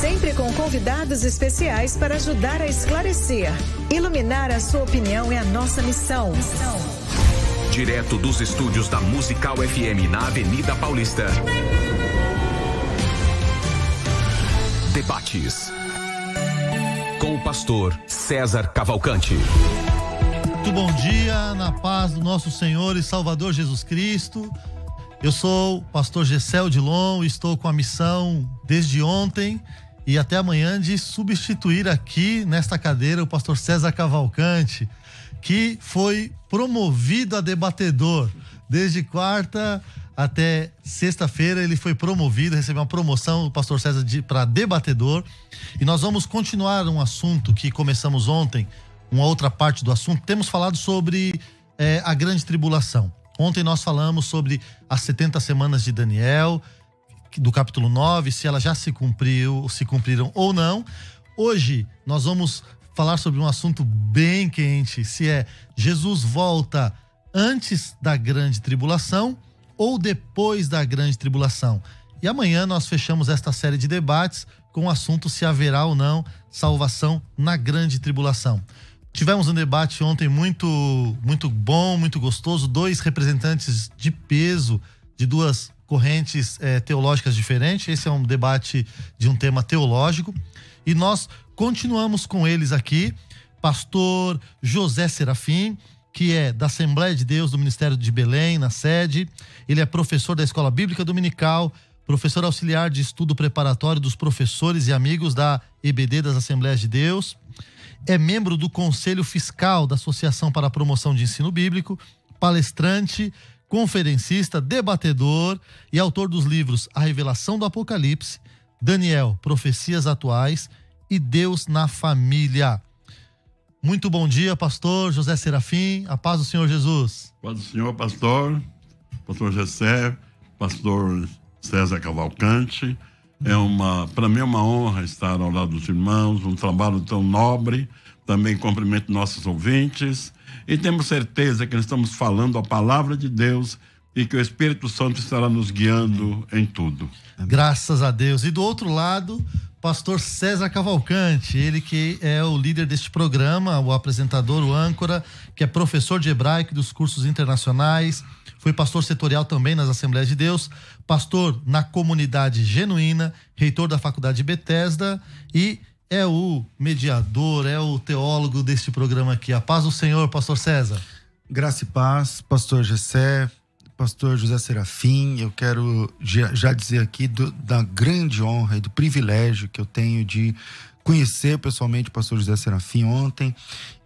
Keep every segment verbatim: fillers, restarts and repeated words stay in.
Sempre com convidados especiais para ajudar a esclarecer. Iluminar a sua opinião é a nossa missão. Direto dos estúdios da Musical F M na Avenida Paulista. Debates com o pastor César Cavalcante. Muito bom dia, na paz do nosso Senhor e Salvador Jesus Cristo. Eu sou o pastor Gessel Dilon e estou com a missão desde ontem e até amanhã de substituir aqui nesta cadeira o pastor César Cavalcante, que foi promovido a debatedor. Desde quarta até sexta-feira ele foi promovido, recebeu uma promoção do pastor César de, para debatedor. E nós vamos continuar um assunto que começamos ontem, uma outra parte do assunto. Temos falado sobre é, a grande tribulação. Ontem nós falamos sobre as setenta semanas de Daniel, do capítulo nove, se ela já se cumpriu, se cumpriram ou não. Hoje nós vamos falar sobre um assunto bem quente, se é Jesus volta antes da grande tribulação ou depois da grande tribulação. E amanhã nós fechamos esta série de debates com o assunto se haverá ou não salvação na grande tribulação. Tivemos um debate ontem muito, muito bom, muito gostoso, dois representantes de peso de duas correntes eh, teológicas diferentes. Esse é um debate de um tema teológico e nós continuamos com eles aqui. Pastor José Serafim, que é da Assembleia de Deus do Ministério de Belém, na sede. Ele é professor da Escola Bíblica Dominical, professor auxiliar de estudo preparatório dos professores e amigos da E B D das Assembleias de Deus. É membro do Conselho Fiscal da Associação para a Promoção de Ensino Bíblico, palestrante, conferencista, debatedor e autor dos livros A Revelação do Apocalipse, Daniel, Profecias Atuais e Deus na Família. Muito bom dia, pastor José Serafim, a paz do Senhor Jesus. Paz do Senhor, pastor, pastor Gessé, pastor César Cavalcante. É uma, para mim é uma honra estar ao lado dos irmãos, um trabalho tão nobre. Também cumprimento nossos ouvintes e temos certeza que nós estamos falando a palavra de Deus e que o Espírito Santo estará nos guiando em tudo. Graças a Deus. E do outro lado, pastor César Cavalcante, ele que é o líder deste programa, o apresentador, o âncora, que é professor de hebraico dos cursos internacionais, foi pastor setorial também nas Assembleias de Deus, pastor na Comunidade Genuína, reitor da Faculdade Bethesda e é o mediador, é o teólogo deste programa aqui. A paz do Senhor, pastor César. Graça e paz, pastor Gessé, pastor José Serafim. Eu quero já dizer aqui do, da grande honra e do privilégio que eu tenho de conhecer pessoalmente o pastor José Serafim ontem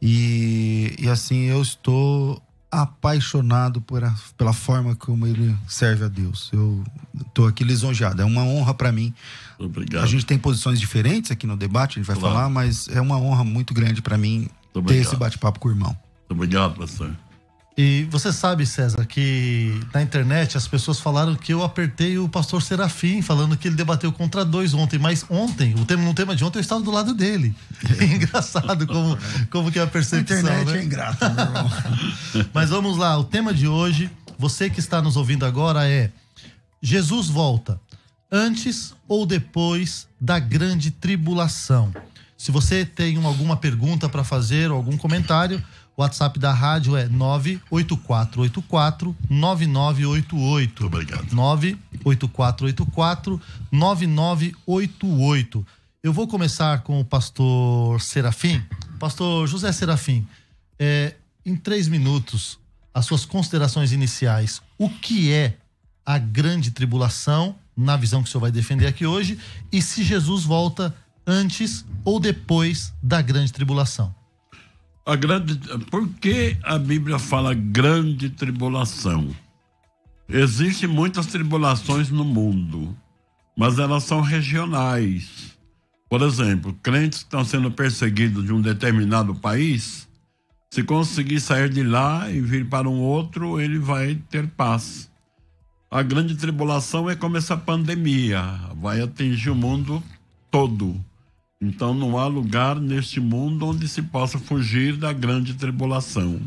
e, e assim, eu estou apaixonado por a, pela forma como ele serve a Deus. Eu estou aqui lisonjeado, é uma honra para mim. Obrigado. A gente tem posições diferentes aqui no debate, a gente vai Claro. falar, mas é uma honra muito grande para mim ter esse bate-papo com o irmão. Muito obrigado, pastor. E você sabe, César, que na internet as pessoas falaram que eu apertei o pastor Serafim, falando que ele debateu contra dois ontem, mas ontem, o tema, no tema de ontem, eu estava do lado dele. É engraçado como, como que é a percepção, A internet né? é ingrata, meu irmão. Mas vamos lá, o tema de hoje, você que está nos ouvindo agora é: Jesus volta antes ou depois da grande tribulação? Se você tem alguma pergunta para fazer ou algum comentário, o WhatsApp da rádio é nove oito quatro oito quatro nove nove oito oito. Muito obrigado. nove oito quatro oito quatro nove nove oito oito. Eu vou começar com o pastor Serafim. Pastor José Serafim, é, em três minutos, as suas considerações iniciais. O que é a grande tribulação, na visão que o senhor vai defender aqui hoje, e se Jesus volta antes ou depois da grande tribulação? A grande, por que a Bíblia fala grande tribulação? Existem muitas tribulações no mundo, mas elas são regionais. Por exemplo, crentes que estão sendo perseguidos de um determinado país, se conseguir sair de lá e vir para um outro, ele vai ter paz. A grande tribulação é como essa pandemia, vai atingir o mundo todo. Então não há lugar neste mundo onde se possa fugir da grande tribulação.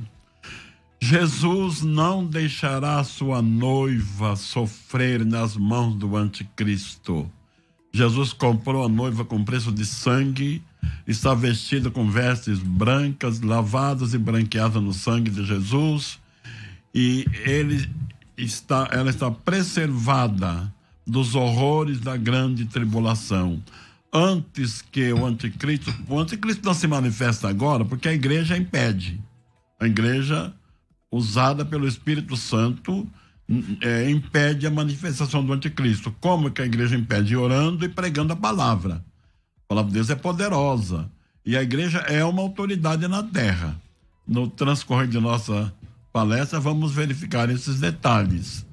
Jesus não deixará sua noiva sofrer nas mãos do anticristo. Jesus comprou a noiva com preço de sangue, está vestida com vestes brancas, lavadas e branqueadas no sangue de Jesus, e ele está, ela está preservada dos horrores da grande tribulação. Antes que o anticristo, o anticristo não se manifesta agora, porque a igreja impede. A igreja, usada pelo Espírito Santo, é, impede a manifestação do anticristo. Como que a igreja impede? Orando e pregando a palavra. A palavra de Deus é poderosa. E a igreja é uma autoridade na terra. No transcorrer de nossa palestra, vamos verificar esses detalhes.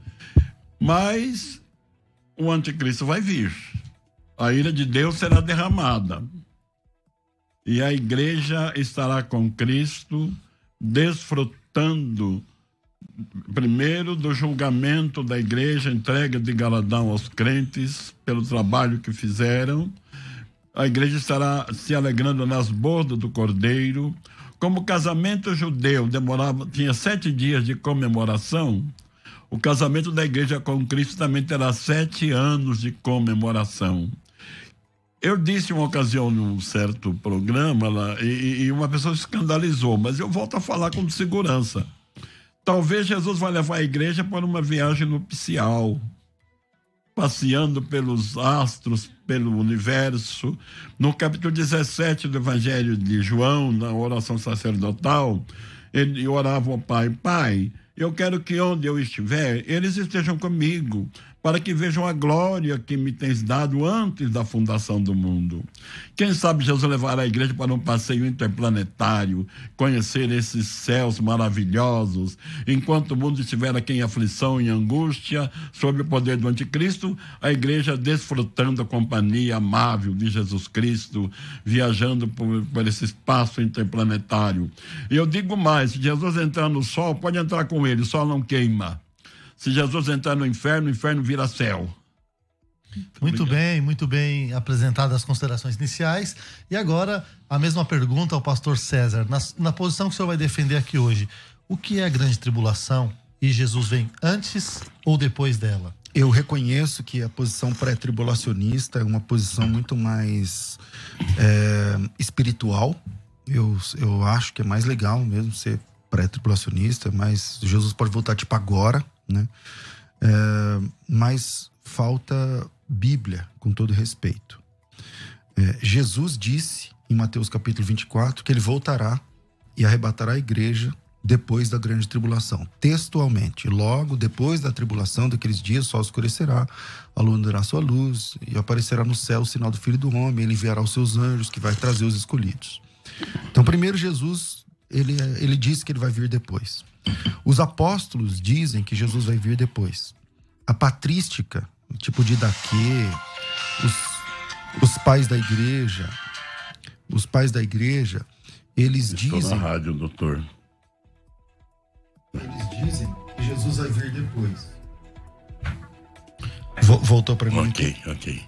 Mas o anticristo vai vir. A ira de Deus será derramada. E a igreja estará com Cristo, desfrutando primeiro do julgamento da igreja, entrega de galardão aos crentes pelo trabalho que fizeram. A igreja estará se alegrando nas bodas do Cordeiro. Como o casamento judeu demorava, tinha sete dias de comemoração, o casamento da igreja com Cristo também terá sete anos de comemoração. Eu disse uma ocasião num certo programa lá, e, e uma pessoa se escandalizou, mas eu volto a falar com segurança. Talvez Jesus vai levar a igreja para uma viagem nupcial, passeando pelos astros, pelo universo. No capítulo dezessete do Evangelho de João, na oração sacerdotal, ele orava ao Pai: Pai, eu quero que onde eu estiver, eles estejam comigo, para que vejam a glória que me tens dado antes da fundação do mundo. Quem sabe Jesus levará a igreja para um passeio interplanetário, conhecer esses céus maravilhosos, enquanto o mundo estiver aqui em aflição, em angústia, sob o poder do anticristo, a igreja desfrutando a companhia amável de Jesus Cristo, viajando por, por esse espaço interplanetário. E eu digo mais, se Jesus entrar no sol, pode entrar com ele, o sol não queima. Se Jesus entrar no inferno, o inferno vira céu. Muito bem, muito bem apresentadas as considerações iniciais. E agora, a mesma pergunta ao pastor César. Na, na posição que o senhor vai defender aqui hoje, o que é a grande tribulação e Jesus vem antes ou depois dela? Eu reconheço que a posição pré-tribulacionista é uma posição muito mais é, espiritual. Eu, eu acho que é mais legal mesmo ser pré-tribulacionista, mas Jesus pode voltar tipo agora, né? É, mas falta Bíblia, com todo respeito. É, Jesus disse em Mateus capítulo vinte e quatro que ele voltará e arrebatará a igreja depois da grande tribulação. Textualmente, logo depois da tribulação daqueles dias, o sol escurecerá, a lua dará sua luz e aparecerá no céu o sinal do Filho do Homem, ele enviará os seus anjos que vai trazer os escolhidos. Então, primeiro Jesus, ele, ele disse que ele vai vir depois. Os apóstolos dizem que Jesus vai vir depois. A patrística, o tipo de Daquê, os, os pais da igreja, os pais da igreja, eles Estou dizem... na rádio, doutor. Eles dizem que Jesus vai vir depois. Voltou para mim. Ok, ok.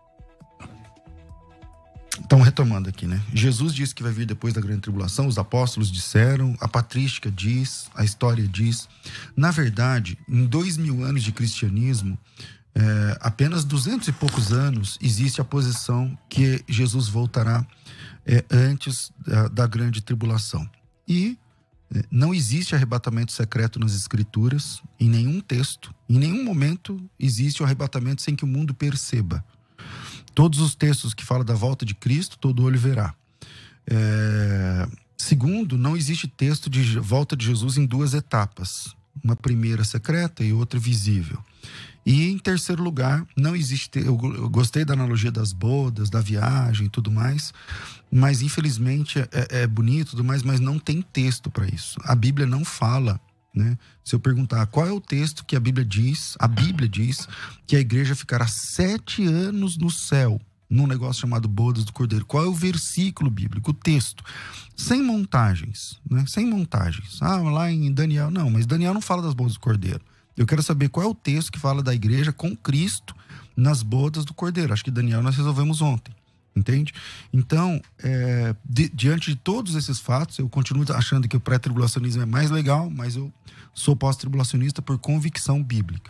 Então, retomando aqui, né? Jesus disse que vai vir depois da grande tribulação, os apóstolos disseram, a patrística diz, a história diz. Na verdade, em dois mil anos de cristianismo, é, apenas duzentos e poucos anos, existe a posição que Jesus voltará é, antes da, da grande tribulação. E é, não existe arrebatamento secreto nas Escrituras, em nenhum texto, em nenhum momento existe o arrebatamento sem que o mundo perceba. Todos os textos que falam da volta de Cristo, todo olho verá. É... Segundo, não existe texto de volta de Jesus em duas etapas. Uma primeira secreta e outra visível. E em terceiro lugar, não existe... Eu gostei da analogia das bodas, da viagem e tudo mais, mas infelizmente é, é bonito e tudo mais, mas não tem texto para isso. A Bíblia não fala, né? Se eu perguntar qual é o texto que a Bíblia diz, a Bíblia diz que a igreja ficará sete anos no céu, num negócio chamado Bodas do Cordeiro. Qual é o versículo bíblico, o texto? Sem montagens, né? Sem montagens. Ah, lá em Daniel, não, mas Daniel não fala das bodas do Cordeiro. Eu quero saber qual é o texto que fala da igreja com Cristo nas bodas do Cordeiro. Acho que Daniel nós resolvemos ontem. Entende? Então, é, di, diante de todos esses fatos, eu continuo achando que o pré-tribulacionismo é mais legal, mas eu sou pós-tribulacionista por convicção bíblica.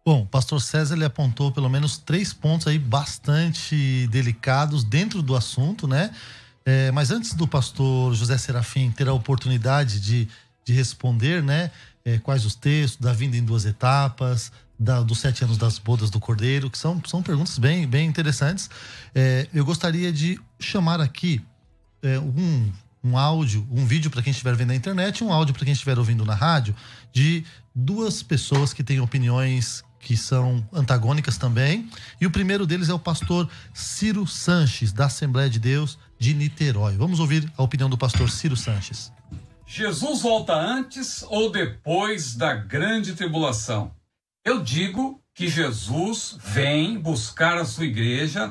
Bom, o pastor César ele apontou pelo menos três pontos aí bastante delicados dentro do assunto, né? É, mas antes do pastor José Serafim ter a oportunidade de, de responder, né? É, quais os textos, da vinda em duas etapas, da, dos sete anos das bodas do Cordeiro, que são, são perguntas bem, bem interessantes. É, eu gostaria de chamar aqui é, um, um áudio, um vídeo para quem estiver vendo na internet, um áudio para quem estiver ouvindo na rádio, de duas pessoas que têm opiniões que são antagônicas também. E o primeiro deles é o pastor Ciro Sanches, da Assembleia de Deus de Niterói. Vamos ouvir a opinião do pastor Ciro Sanches. Jesus volta antes ou depois da grande tribulação? Eu digo que Jesus vem buscar a sua igreja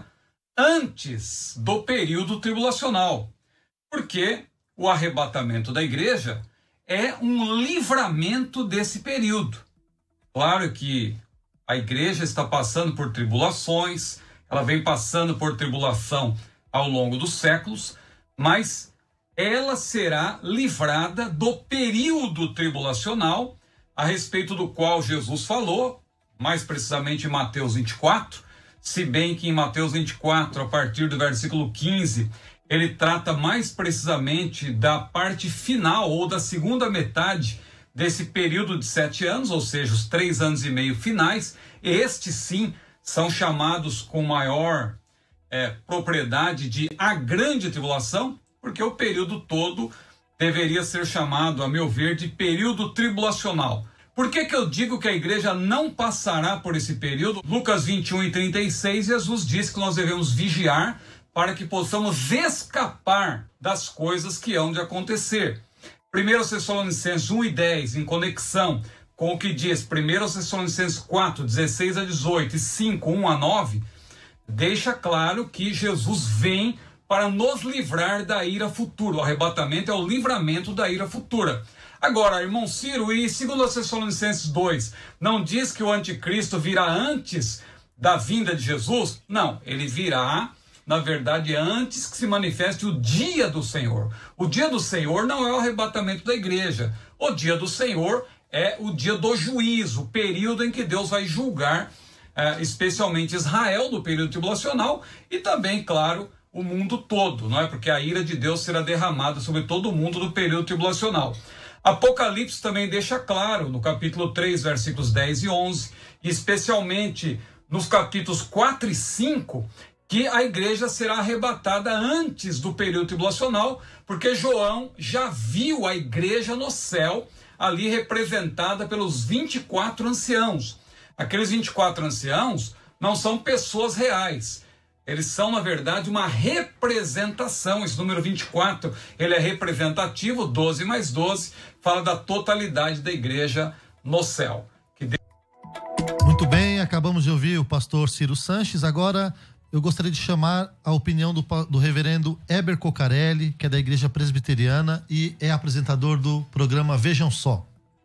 antes do período tribulacional, porque o arrebatamento da igreja é um livramento desse período. Claro que a igreja está passando por tribulações, ela vem passando por tribulação ao longo dos séculos, mas ela será livrada do período tribulacional, a respeito do qual Jesus falou, mais precisamente em Mateus vinte e quatro, se bem que em Mateus vinte e quatro, a partir do versículo quinze, ele trata mais precisamente da parte final ou da segunda metade desse período de sete anos, ou seja, os três anos e meio finais. Estes sim são chamados com maior é, propriedade de a grande tribulação, porque o período todo deveria ser chamado, a meu ver, de período tribulacional. Por que que eu digo que a igreja não passará por esse período? Lucas vinte e um e trinta e seis, Jesus diz que nós devemos vigiar para que possamos escapar das coisas que hão de acontecer. primeira Tessalonicenses um e dez, em conexão com o que diz primeira Tessalonicenses quatro, dezesseis a dezoito e cinco, um a nove, deixa claro que Jesus vem para nos livrar da ira futura. O arrebatamento é o livramento da ira futura. Agora, irmão Ciro, e segunda Tessalonicenses dois, não diz que o anticristo virá antes da vinda de Jesus? Não, ele virá, na verdade, antes que se manifeste o dia do Senhor. O dia do Senhor não é o arrebatamento da igreja. O dia do Senhor é o dia do juízo, o período em que Deus vai julgar, eh, especialmente Israel, do período tribulacional, e também, claro, o mundo todo, não é? Porque a ira de Deus será derramada sobre todo o mundo do período tribulacional. Apocalipse também deixa claro, no capítulo três, versículos dez e onze, e especialmente nos capítulos quatro e cinco, que a igreja será arrebatada antes do período tribulacional, porque João já viu a igreja no céu, ali representada pelos vinte e quatro anciãos. Aqueles vinte e quatro anciãos não são pessoas reais. Eles são, na verdade, uma representação. Esse número vinte e quatro, ele é representativo, doze mais doze, fala da totalidade da igreja no céu. Que Deus... Muito bem, acabamos de ouvir o pastor Ciro Sanches. Agora eu gostaria de chamar a opinião do, do reverendo Heber Cocarelli, que é da Igreja Presbiteriana e é apresentador do programa Vejam Só.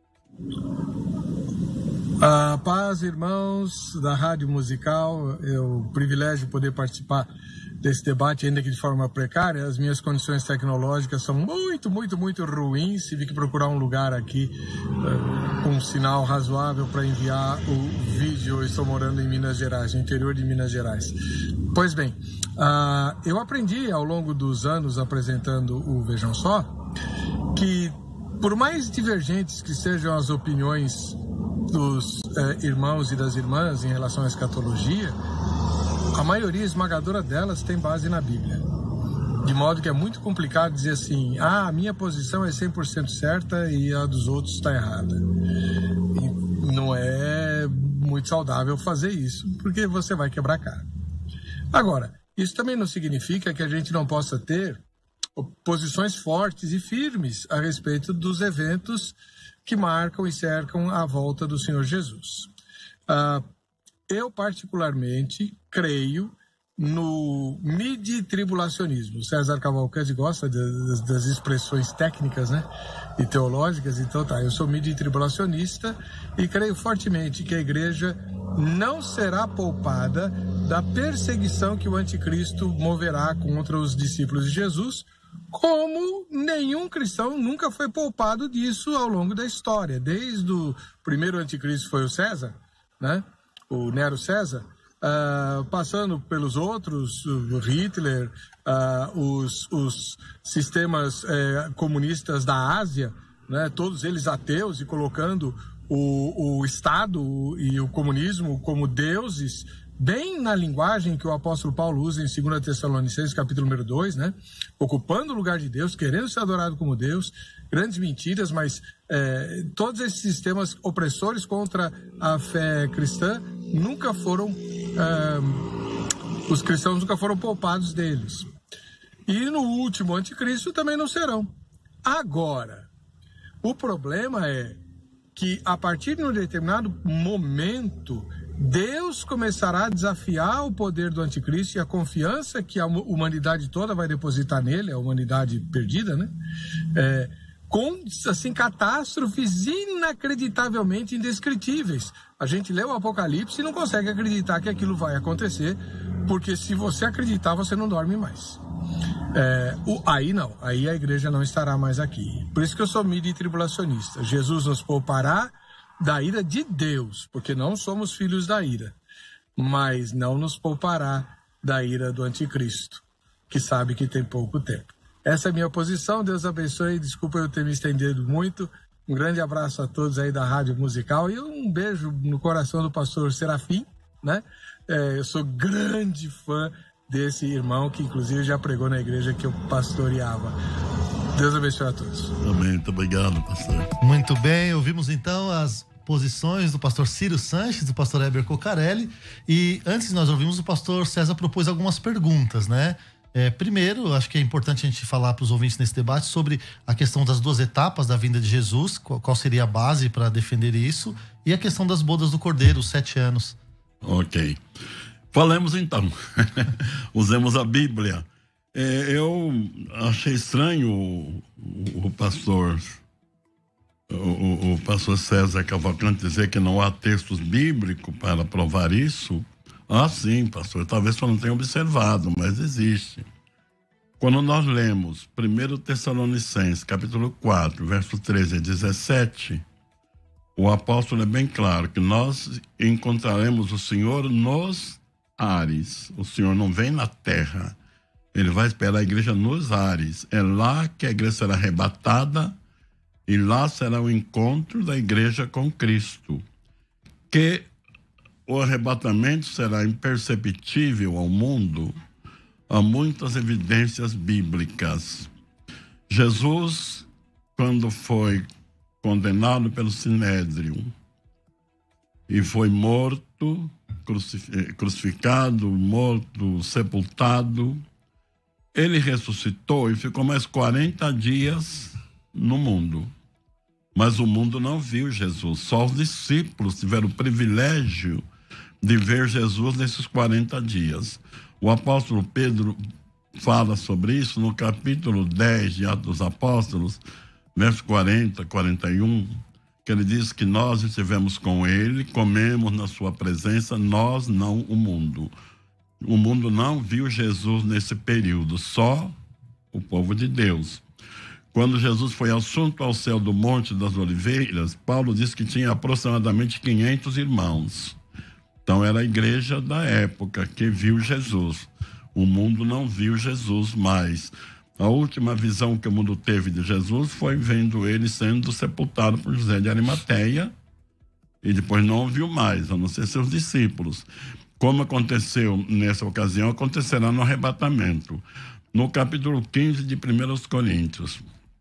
A paz, irmãos da Rádio Musical, é um privilégio poder participar desse debate, ainda que de forma precária. As minhas condições tecnológicas são muito, muito, muito ruins. Tive que procurar um lugar aqui uh, com um sinal razoável para enviar o vídeo. Eu estou morando em Minas Gerais, no interior de Minas Gerais. Pois bem, uh, eu aprendi ao longo dos anos apresentando o Vejam Só, que por mais divergentes que sejam as opiniões dos eh, irmãos e das irmãs em relação à escatologia, a maioria esmagadora delas tem base na Bíblia. De modo que é muito complicado dizer assim, ah, a minha posição é cem por cento certa e a dos outros está errada. E não é muito saudável fazer isso, porque você vai quebrar a cara. Agora, isso também não significa que a gente não possa ter posições fortes e firmes a respeito dos eventos que marcam e cercam a volta do Senhor Jesus. Uh, eu, particularmente, creio no midi-tribulacionismo. César Cavalcante gosta das, das expressões técnicas, né, e teológicas, então tá, eu sou midi-tribulacionista e creio fortemente que a igreja não será poupada da perseguição que o anticristo moverá contra os discípulos de Jesus, como nenhum cristão nunca foi poupado disso ao longo da história. Desde o primeiro anticristo foi o César, né? o Nero César, uh, passando pelos outros, o Hitler, uh, os, os sistemas uh, comunistas da Ásia, né, todos eles ateus, e colocando o, o Estado e o comunismo como deuses, bem na linguagem que o apóstolo Paulo usa em segunda Tessalonicenses, capítulo número dois, né? Ocupando o lugar de Deus, querendo ser adorado como Deus, grandes mentiras, mas é, todos esses sistemas opressores contra a fé cristã nunca foram, é, os cristãos nunca foram poupados deles. E no último anticristo também não serão. Agora, o problema é que a partir de um determinado momento, Deus começará a desafiar o poder do anticristo e a confiança que a humanidade toda vai depositar nele, a humanidade perdida, né? É, com, assim, catástrofes inacreditavelmente indescritíveis. A gente lê o Apocalipse e não consegue acreditar que aquilo vai acontecer, porque se você acreditar, você não dorme mais. É, o, aí não, aí a igreja não estará mais aqui. Por isso que eu sou midi tribulacionista. Jesus nos poupará da ira de Deus, porque não somos filhos da ira, mas não nos poupará da ira do anticristo, que sabe que tem pouco tempo. Essa é a minha posição. Deus abençoe. Desculpa eu ter me estendido muito. Um grande abraço a todos aí da Rádio Musical e um beijo no coração do pastor Serafim, né? É, eu sou grande fã desse irmão que inclusive já pregou na igreja que eu pastoreava. Deus abençoe a todos. Amém. Muito obrigado, pastor. Muito bem, ouvimos então as posições do pastor Ciro Sanches, do pastor Heber Cocarelli, e antes nós ouvimos o pastor César propôs algumas perguntas, né? É, primeiro, acho que é importante a gente falar para os ouvintes nesse debate sobre a questão das duas etapas da vinda de Jesus, qual, qual seria a base para defender isso, e a questão das bodas do Cordeiro, os sete anos. Ok. Falemos então. Usemos a Bíblia. É, eu achei estranho o, o, o pastor o, o pastor César Cavalcante dizer que não há textos bíblicos para provar isso. Ah, sim, pastor, talvez você não tenha observado, mas existe. Quando nós lemos primeira Tessalonicenses, capítulo quatro, verso treze a dezessete, o apóstolo é bem claro que nós encontraremos o Senhor nos ares. O Senhor não vem na terra. Ele vai esperar a igreja nos ares. É lá que a igreja será arrebatada e lá será o encontro da igreja com Cristo. Que o arrebatamento será imperceptível ao mundo, há muitas evidências bíblicas. Jesus, quando foi condenado pelo Sinédrio e foi morto, crucificado, morto, sepultado, ele ressuscitou e ficou mais quarenta dias no mundo. Mas o mundo não viu Jesus. Só os discípulos tiveram o privilégio de ver Jesus nesses quarenta dias. O apóstolo Pedro fala sobre isso no capítulo dez de Atos dos Apóstolos, verso quarenta, quarenta e um, que ele diz que nós estivemos com ele, comemos na sua presença, nós não o mundo. O mundo não viu Jesus nesse período, só o povo de Deus. Quando Jesus foi assunto ao céu do Monte das Oliveiras, Paulo disse que tinha aproximadamente quinhentos irmãos. Então era a igreja da época que viu Jesus. O mundo não viu Jesus mais. A última visão que o mundo teve de Jesus foi vendo ele sendo sepultado por José de Arimateia e depois não viu mais, a não ser seus discípulos. Como aconteceu nessa ocasião, acontecerá no arrebatamento. No capítulo quinze de primeira Coríntios,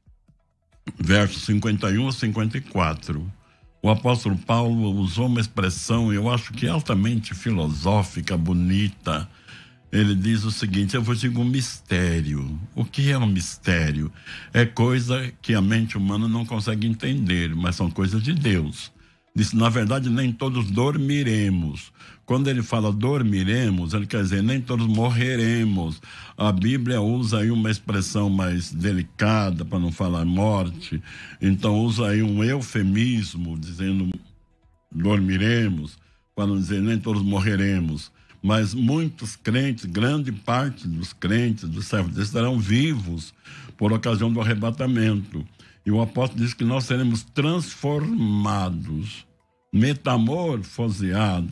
versos cinquenta e um a cinquenta e quatro, o apóstolo Paulo usou uma expressão, eu acho que altamente filosófica, bonita. Ele diz o seguinte: eu vos digo um mistério. O que é um mistério? É coisa que a mente humana não consegue entender, mas são coisas de Deus. Diz, na verdade, nem todos dormiremos. Quando ele fala dormiremos, ele quer dizer nem todos morreremos. A Bíblia usa aí uma expressão mais delicada, para não falar morte. Então usa aí um eufemismo, dizendo dormiremos, para não dizer nem todos morreremos. Mas muitos crentes, grande parte dos crentes, dos servos de Deus, estarão vivos por ocasião do arrebatamento. E o apóstolo diz que nós seremos transformados, metamorfoseados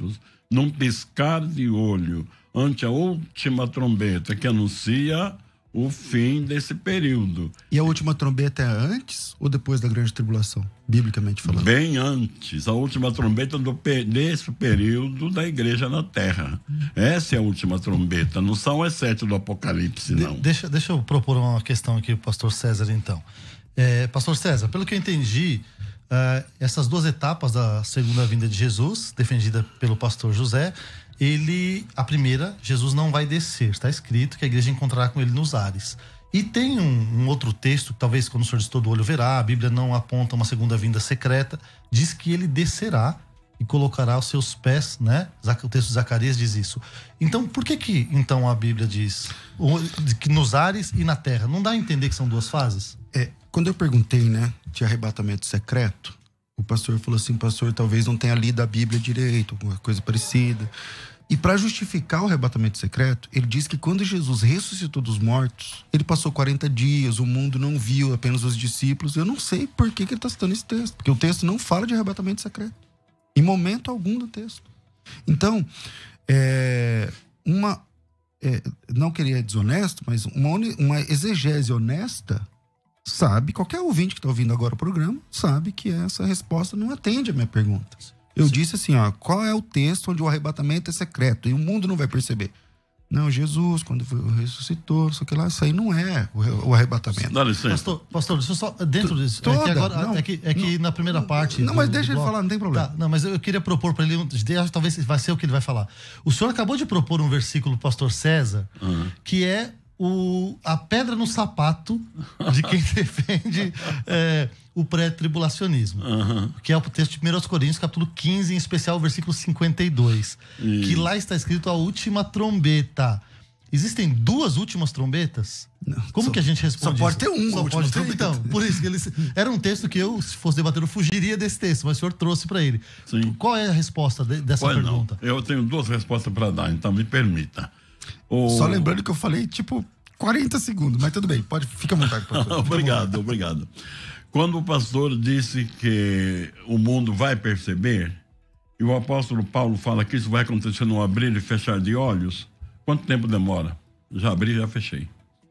num piscar de olho, ante a última trombeta que anuncia o fim desse período. E a última trombeta é antes ou depois da grande tribulação, biblicamente falando? Bem antes, a última trombeta do, desse período da igreja na terra. Essa é a última trombeta, não são as sete do Apocalipse, não. De, deixa, deixa eu propor uma questão aqui pro pastor César, então. É, pastor César, pelo que eu entendi, uh, essas duas etapas da segunda vinda de Jesus, defendida pelo pastor José, ele, a primeira, Jesus não vai descer, está escrito que a igreja encontrará com ele nos ares. E tem um, um outro texto, talvez quando o Senhor diz todo olho verá, a Bíblia não aponta uma segunda vinda secreta, diz que ele descerá e colocará os seus pés, né? O texto de Zacarias diz isso. Então, por que que então a Bíblia diz que nos ares e na terra? Não dá a entender que são duas fases? É, quando eu perguntei, né, de arrebatamento secreto, o pastor falou assim, pastor, talvez não tenha lido a Bíblia direito, alguma coisa parecida. E para justificar o arrebatamento secreto, ele diz que quando Jesus ressuscitou dos mortos, ele passou quarenta dias, o mundo não viu, apenas os discípulos. Eu não sei por que, que ele está citando esse texto, porque o texto não fala de arrebatamento secreto, em momento algum do texto. Então, é, uma, é, não queria desonesto, mas uma, uma exegese honesta sabe, qualquer ouvinte que está ouvindo agora o programa, sabe que essa resposta não atende a minha pergunta. Eu Sim. disse assim, ó, qual é o texto onde o arrebatamento é secreto e o mundo não vai perceber? Não, Jesus, quando ressuscitou, só que lá, isso aí não é o, o arrebatamento. Dá licença. Pastor, pastor, deixa eu só, dentro disso, Toda, é que, agora, não, é que, é que não, na primeira parte... Não, do, mas deixa do ele bloco, falar, não tem problema. Tá, não, mas eu queria propor para ele, talvez vai ser o que ele vai falar. O senhor acabou de propor um versículo, pastor César, uhum. que é o, a pedra no sapato de quem defende é, o pré-tribulacionismo. Uhum. Que é o texto de primeira Coríntios, capítulo quinze, em especial o versículo cinquenta e dois. Isso. Que lá está escrito a última trombeta. Existem duas últimas trombetas? Não, Como só, que a gente responde Só pode isso? ter uma. Só pode ter, então, por isso que ele, era um texto que eu, se fosse debater, eu fugiria desse texto, mas o senhor trouxe para ele. Sim. Qual é a resposta de, dessa pois pergunta? Não. Eu tenho duas respostas para dar, então me permita. O... Só lembrando que eu falei, tipo, quarenta segundos, mas tudo bem, pode, fica à vontade. Obrigado, obrigado. Quando o pastor disse que o mundo vai perceber, e o apóstolo Paulo fala que isso vai acontecer no abrir e fechar de olhos, quanto tempo demora? Já abri e já fechei.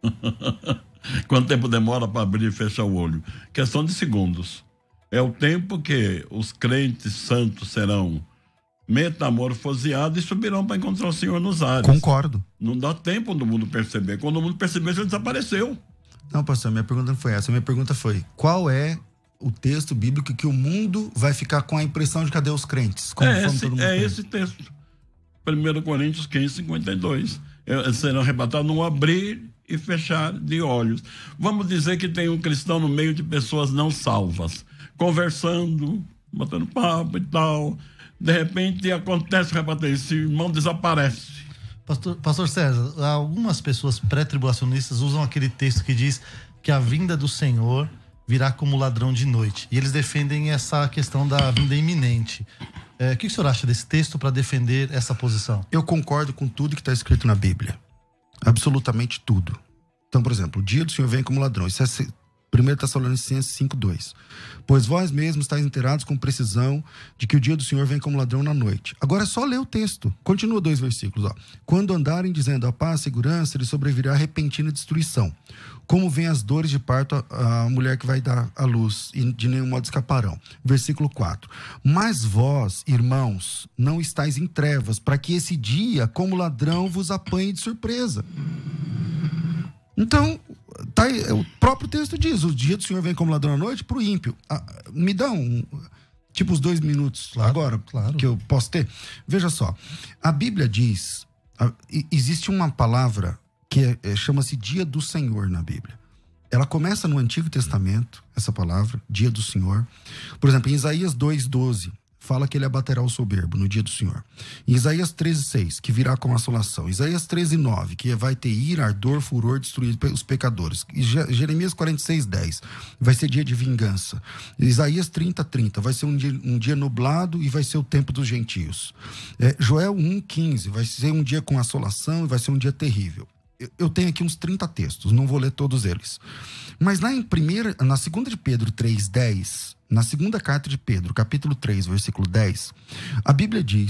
Quanto tempo demora para abrir e fechar o olho? Questão de segundos. É o tempo que os crentes santos serão metamorfoseados e subirão para encontrar o Senhor nos ares. Concordo. Não dá tempo do mundo perceber. Quando o mundo perceber, já desapareceu. Não, pastor, minha pergunta não foi essa. Minha pergunta foi, qual é o texto bíblico que o mundo vai ficar com a impressão de cadê os crentes? É, esse, todo mundo é esse texto. primeira Coríntios quinze, cinquenta e dois. Serão arrebatados no abrir e fechar de olhos. Vamos dizer que tem um cristão no meio de pessoas não salvas, conversando, batendo papo e tal. De repente acontece o arrebatamento, esse irmão desaparece. Pastor, pastor César, algumas pessoas pré-tribulacionistas usam aquele texto que diz que a vinda do Senhor virá como ladrão de noite. E eles defendem essa questão da vinda iminente. É, o que o senhor acha desse texto para defender essa posição? Eu concordo com tudo que está escrito na Bíblia. Absolutamente tudo. Então, por exemplo, o dia do Senhor vem como ladrão. Isso é primeira Tessalonicenses cinco, dois. Pois vós mesmos estáis inteirados com precisão de que o dia do Senhor vem como ladrão na noite. Agora é só ler o texto. Continua dois versículos. Ó. Quando andarem dizendo a paz, a segurança, lhe sobrevirá repentina destruição. Como vem as dores de parto a, a mulher que vai dar à luz, e de nenhum modo escaparão. Versículo quatro. Mas vós, irmãos, não estáis em trevas, para que esse dia, como ladrão, vos apanhe de surpresa. Então, tá aí, o próprio texto diz, o dia do Senhor vem como ladrão à noite para o ímpio. Ah, me dá um, tipo os dois minutos claro, agora, claro. Que eu posso ter. Veja só, a Bíblia diz, a, existe uma palavra que é, é, chama-se dia do Senhor na Bíblia. Ela começa no Antigo Testamento, essa palavra, dia do Senhor. Por exemplo, em Isaías dois, doze, fala que ele abaterá o soberbo no dia do Senhor. Em Isaías treze, seis, que virá com assolação. Isaías treze, nove, que vai ter ira, ardor, furor, destruir os pecadores. E Jeremias quarenta e seis, dez, vai ser dia de vingança. Isaías trinta, trinta, vai ser um dia, um dia nublado e vai ser o tempo dos gentios. É, Joel um, quinze, vai ser um dia com assolação e vai ser um dia terrível. Eu, eu tenho aqui uns trinta textos, não vou ler todos eles. Mas lá em primeira, na segunda de Pedro três, dez... Na segunda carta de Pedro, capítulo três, versículo dez, a Bíblia diz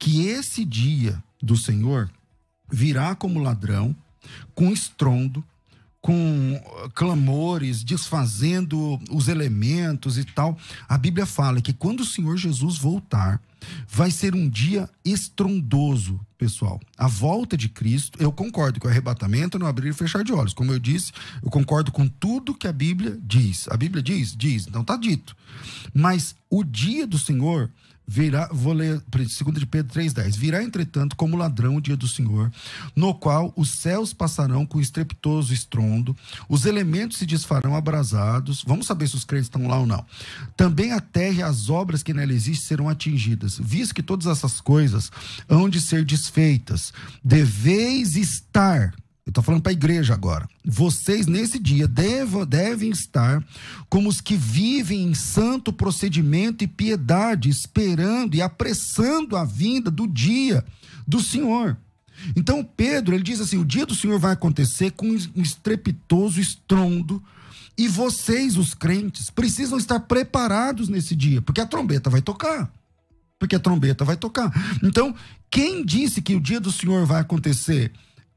que esse dia do Senhor virá como ladrão, com estrondo, com clamores, desfazendo os elementos e tal. A Bíblia fala que quando o Senhor Jesus voltar, vai ser um dia estrondoso, pessoal. A volta de Cristo, eu concordo com o arrebatamento, não abrir e fechar de olhos. Como eu disse, eu concordo com tudo que a Bíblia diz. A Bíblia diz? Diz, então tá dito. Mas o dia do Senhor virá, vou ler segunda de Pedro três, dez. Virá, entretanto, como ladrão o dia do Senhor, no qual os céus passarão com estrepitoso estrondo, os elementos se desfarão abrasados. Vamos saber se os crentes estão lá ou não. Também a terra e as obras que nela existem serão atingidas. Visto que todas essas coisas hão de ser desfeitas, deveis estar... Eu estou falando para a igreja agora. Vocês, nesse dia, devem, devem estar como os que vivem em santo procedimento e piedade, esperando e apressando a vinda do dia do Senhor. Então, Pedro, ele diz assim, o dia do Senhor vai acontecer com um estrepitoso estrondo, e vocês, os crentes, precisam estar preparados nesse dia, porque a trombeta vai tocar. Porque a trombeta vai tocar. Então, quem disse que o dia do Senhor vai acontecer...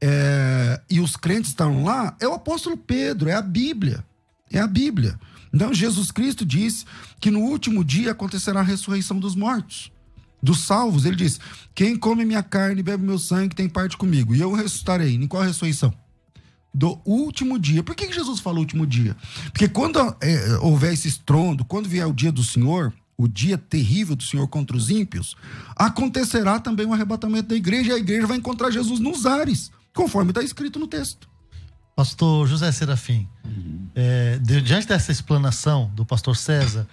É, e os crentes estão lá, é o apóstolo Pedro, é a Bíblia, é a Bíblia. Então Jesus Cristo disse que no último dia acontecerá a ressurreição dos mortos, dos salvos. Ele diz, quem come minha carne e bebe meu sangue tem parte comigo, e eu ressuscitarei. Em qual ressurreição? Do último dia. Por que Jesus falou último dia? Porque quando é, houver esse estrondo, quando vier o dia do Senhor, o dia terrível do Senhor contra os ímpios, acontecerá também o arrebatamento da igreja, e a igreja vai encontrar Jesus nos ares, conforme está escrito no texto. Pastor José Serafim, uhum. é, de, diante dessa explanação do pastor César,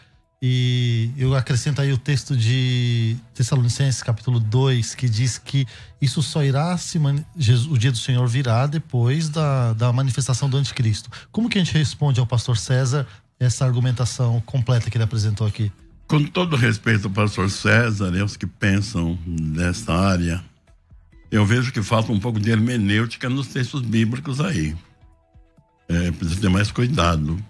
e eu acrescento aí o texto de Tessalonicenses capítulo dois, que diz que isso só irá se mani- Jesus, o dia do Senhor virá depois da, da manifestação do anticristo. Como que a gente responde ao pastor César essa argumentação completa que ele apresentou aqui? Com todo respeito ao pastor César e aos que pensam nessa área, eu vejo que falta um pouco de hermenêutica nos textos bíblicos aí. É, precisa ter mais cuidado.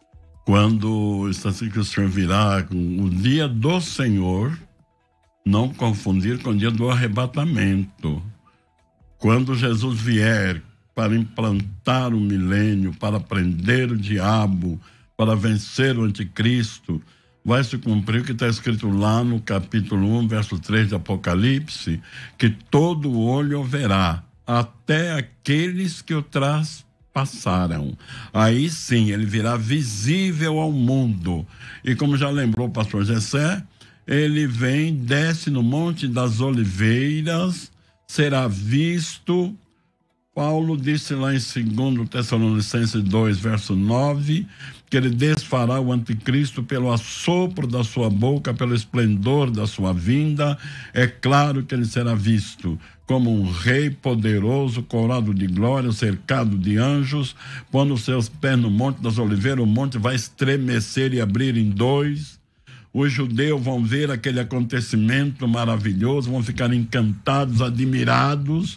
Quando está assim que o Senhor virá, o dia do Senhor, não confundir com o dia do arrebatamento. Quando Jesus vier para implantar o milênio, para prender o diabo, para vencer o anticristo, vai se cumprir o que está escrito lá no capítulo um, verso três de Apocalipse, que todo olho verá, até aqueles que o traspassaram. Aí sim, ele virá visível ao mundo. E como já lembrou o pastor Gessé, ele vem, desce no Monte das Oliveiras, será visto. Paulo disse lá em segundo Tessalonicenses dois, verso nove, que ele desfará o anticristo pelo assopro da sua boca, pelo esplendor da sua vinda. É claro que ele será visto como um rei poderoso, coroado de glória, cercado de anjos. Quando os seus pés no Monte das Oliveiras, o monte vai estremecer e abrir em dois. Os judeus vão ver aquele acontecimento maravilhoso, vão ficar encantados, admirados.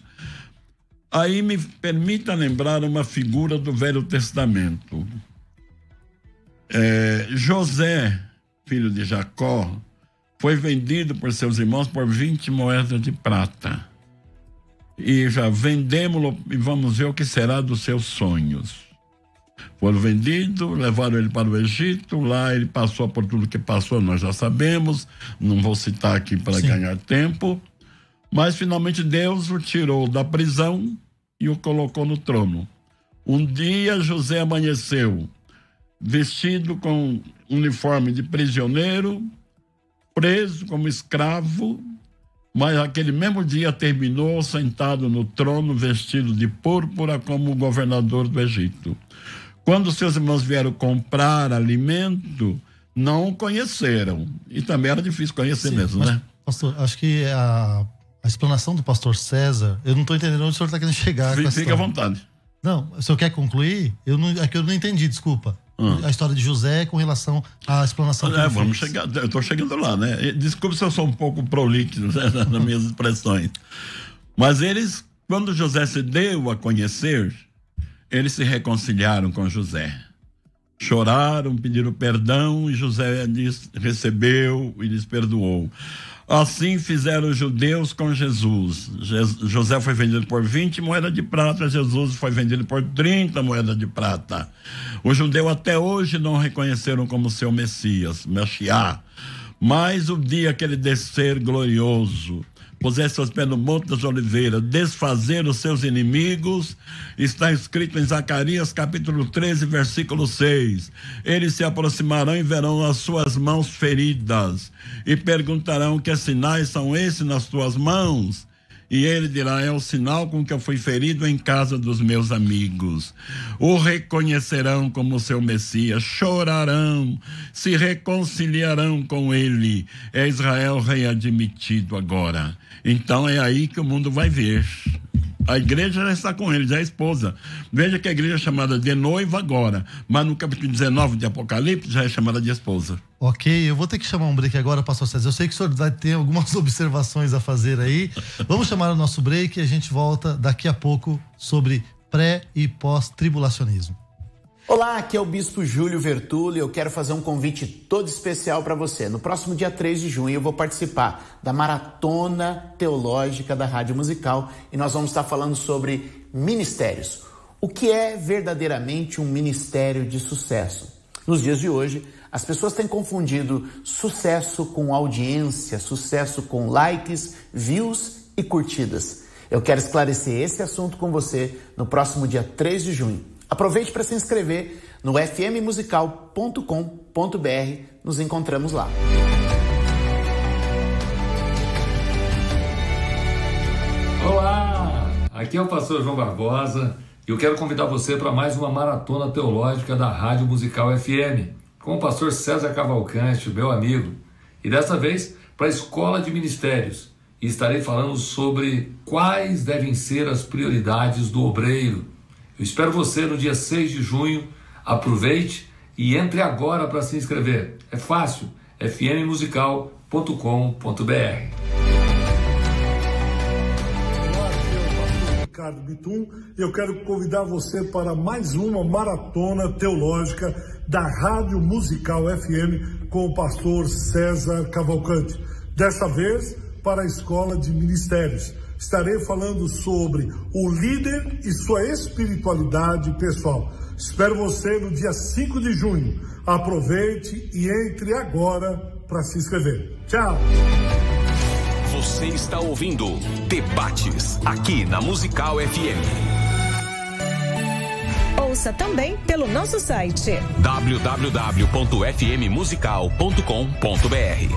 Aí me permita lembrar uma figura do Velho Testamento. É, José, filho de Jacó, foi vendido por seus irmãos por vinte moedas de prata. E já vendemos-lo e vamos ver o que será dos seus sonhos. Foram vendidos, levaram ele para o Egito, lá ele passou por tudo que passou, nós já sabemos, não vou citar aqui para Sim. ganhar tempo. Mas finalmente Deus o tirou da prisão e o colocou no trono. Um dia José amanheceu vestido com uniforme de prisioneiro, preso como escravo, mas aquele mesmo dia terminou sentado no trono vestido de púrpura como governador do Egito. Quando seus irmãos vieram comprar alimento, não o conheceram. E também era difícil conhecer Sim, mesmo, mas, né? Pastor, acho que a, a explanação do pastor César, eu não estou entendendo onde o senhor está querendo chegar. Fique, com fique à vontade. Não, o senhor quer concluir? Eu não, é que eu não entendi, desculpa. Hum. A história de José com relação à explanação que é, ele vamos fez. chegar, eu estou chegando lá, né? Desculpe se eu sou um pouco prolixo, né, nas minhas expressões. Mas eles, quando José se deu a conhecer, eles se reconciliaram com José. Choraram, pediram perdão e José lhes recebeu e lhes perdoou. Assim fizeram os judeus com Jesus. José foi vendido por vinte moedas de prata, Jesus foi vendido por trinta moedas de prata. Os judeus até hoje não reconheceram como seu Messias, Mashiach. Mas o dia que ele descer glorioso, puser seus pés no Monte das Oliveiras, desfazer os seus inimigos, está escrito em Zacarias capítulo treze, versículo seis. Eles se aproximarão e verão as suas mãos feridas e perguntarão: que sinais são esses nas tuas mãos? E ele dirá: é o sinal com que eu fui ferido em casa dos meus amigos. O reconhecerão como seu Messias, chorarão, se reconciliarão com ele. É Israel readmitido agora. Então é aí que o mundo vai ver. A igreja já está com ele, já é esposa. Veja que a igreja é chamada de noiva agora, mas no capítulo dezenove de Apocalipse já é chamada de esposa. Ok, eu vou ter que chamar um break agora, pastor César. Eu sei que o senhor vai ter algumas observações a fazer aí. Vamos chamar o nosso break e a gente volta daqui a pouco sobre pré e pós-tribulacionismo. Olá, aqui é o Bispo Júlio Vertulli. Eu quero fazer um convite todo especial para você. No próximo dia três de junho eu vou participar da Maratona Teológica da Rádio Musical e nós vamos estar falando sobre ministérios. O que é verdadeiramente um ministério de sucesso? Nos dias de hoje, as pessoas têm confundido sucesso com audiência, sucesso com likes, views e curtidas. Eu quero esclarecer esse assunto com você no próximo dia três de junho. Aproveite para se inscrever no f m musical ponto com ponto b r. Nos encontramos lá. Olá, aqui é o pastor João Barbosa e eu quero convidar você para mais uma maratona teológica da Rádio Musical F M, com o pastor César Cavalcante, meu amigo, e dessa vez para a Escola de Ministérios. E estarei falando sobre quais devem ser as prioridades do obreiro. Eu espero você no dia seis de junho. Aproveite e entre agora para se inscrever. É fácil, f m musical ponto com ponto b r. Olá, aqui é o pastor Ricardo Bitum e eu quero convidar você para mais uma maratona teológica da Rádio Musical F M com o pastor César Cavalcante. Dessa vez para a Escola de Ministérios. Estarei falando sobre o líder e sua espiritualidade pessoal. Espero você no dia cinco de junho. Aproveite e entre agora para se inscrever. Tchau! Você está ouvindo Debates, aqui na Musical F M. Ouça também pelo nosso site w w w ponto f m musical ponto com ponto b r.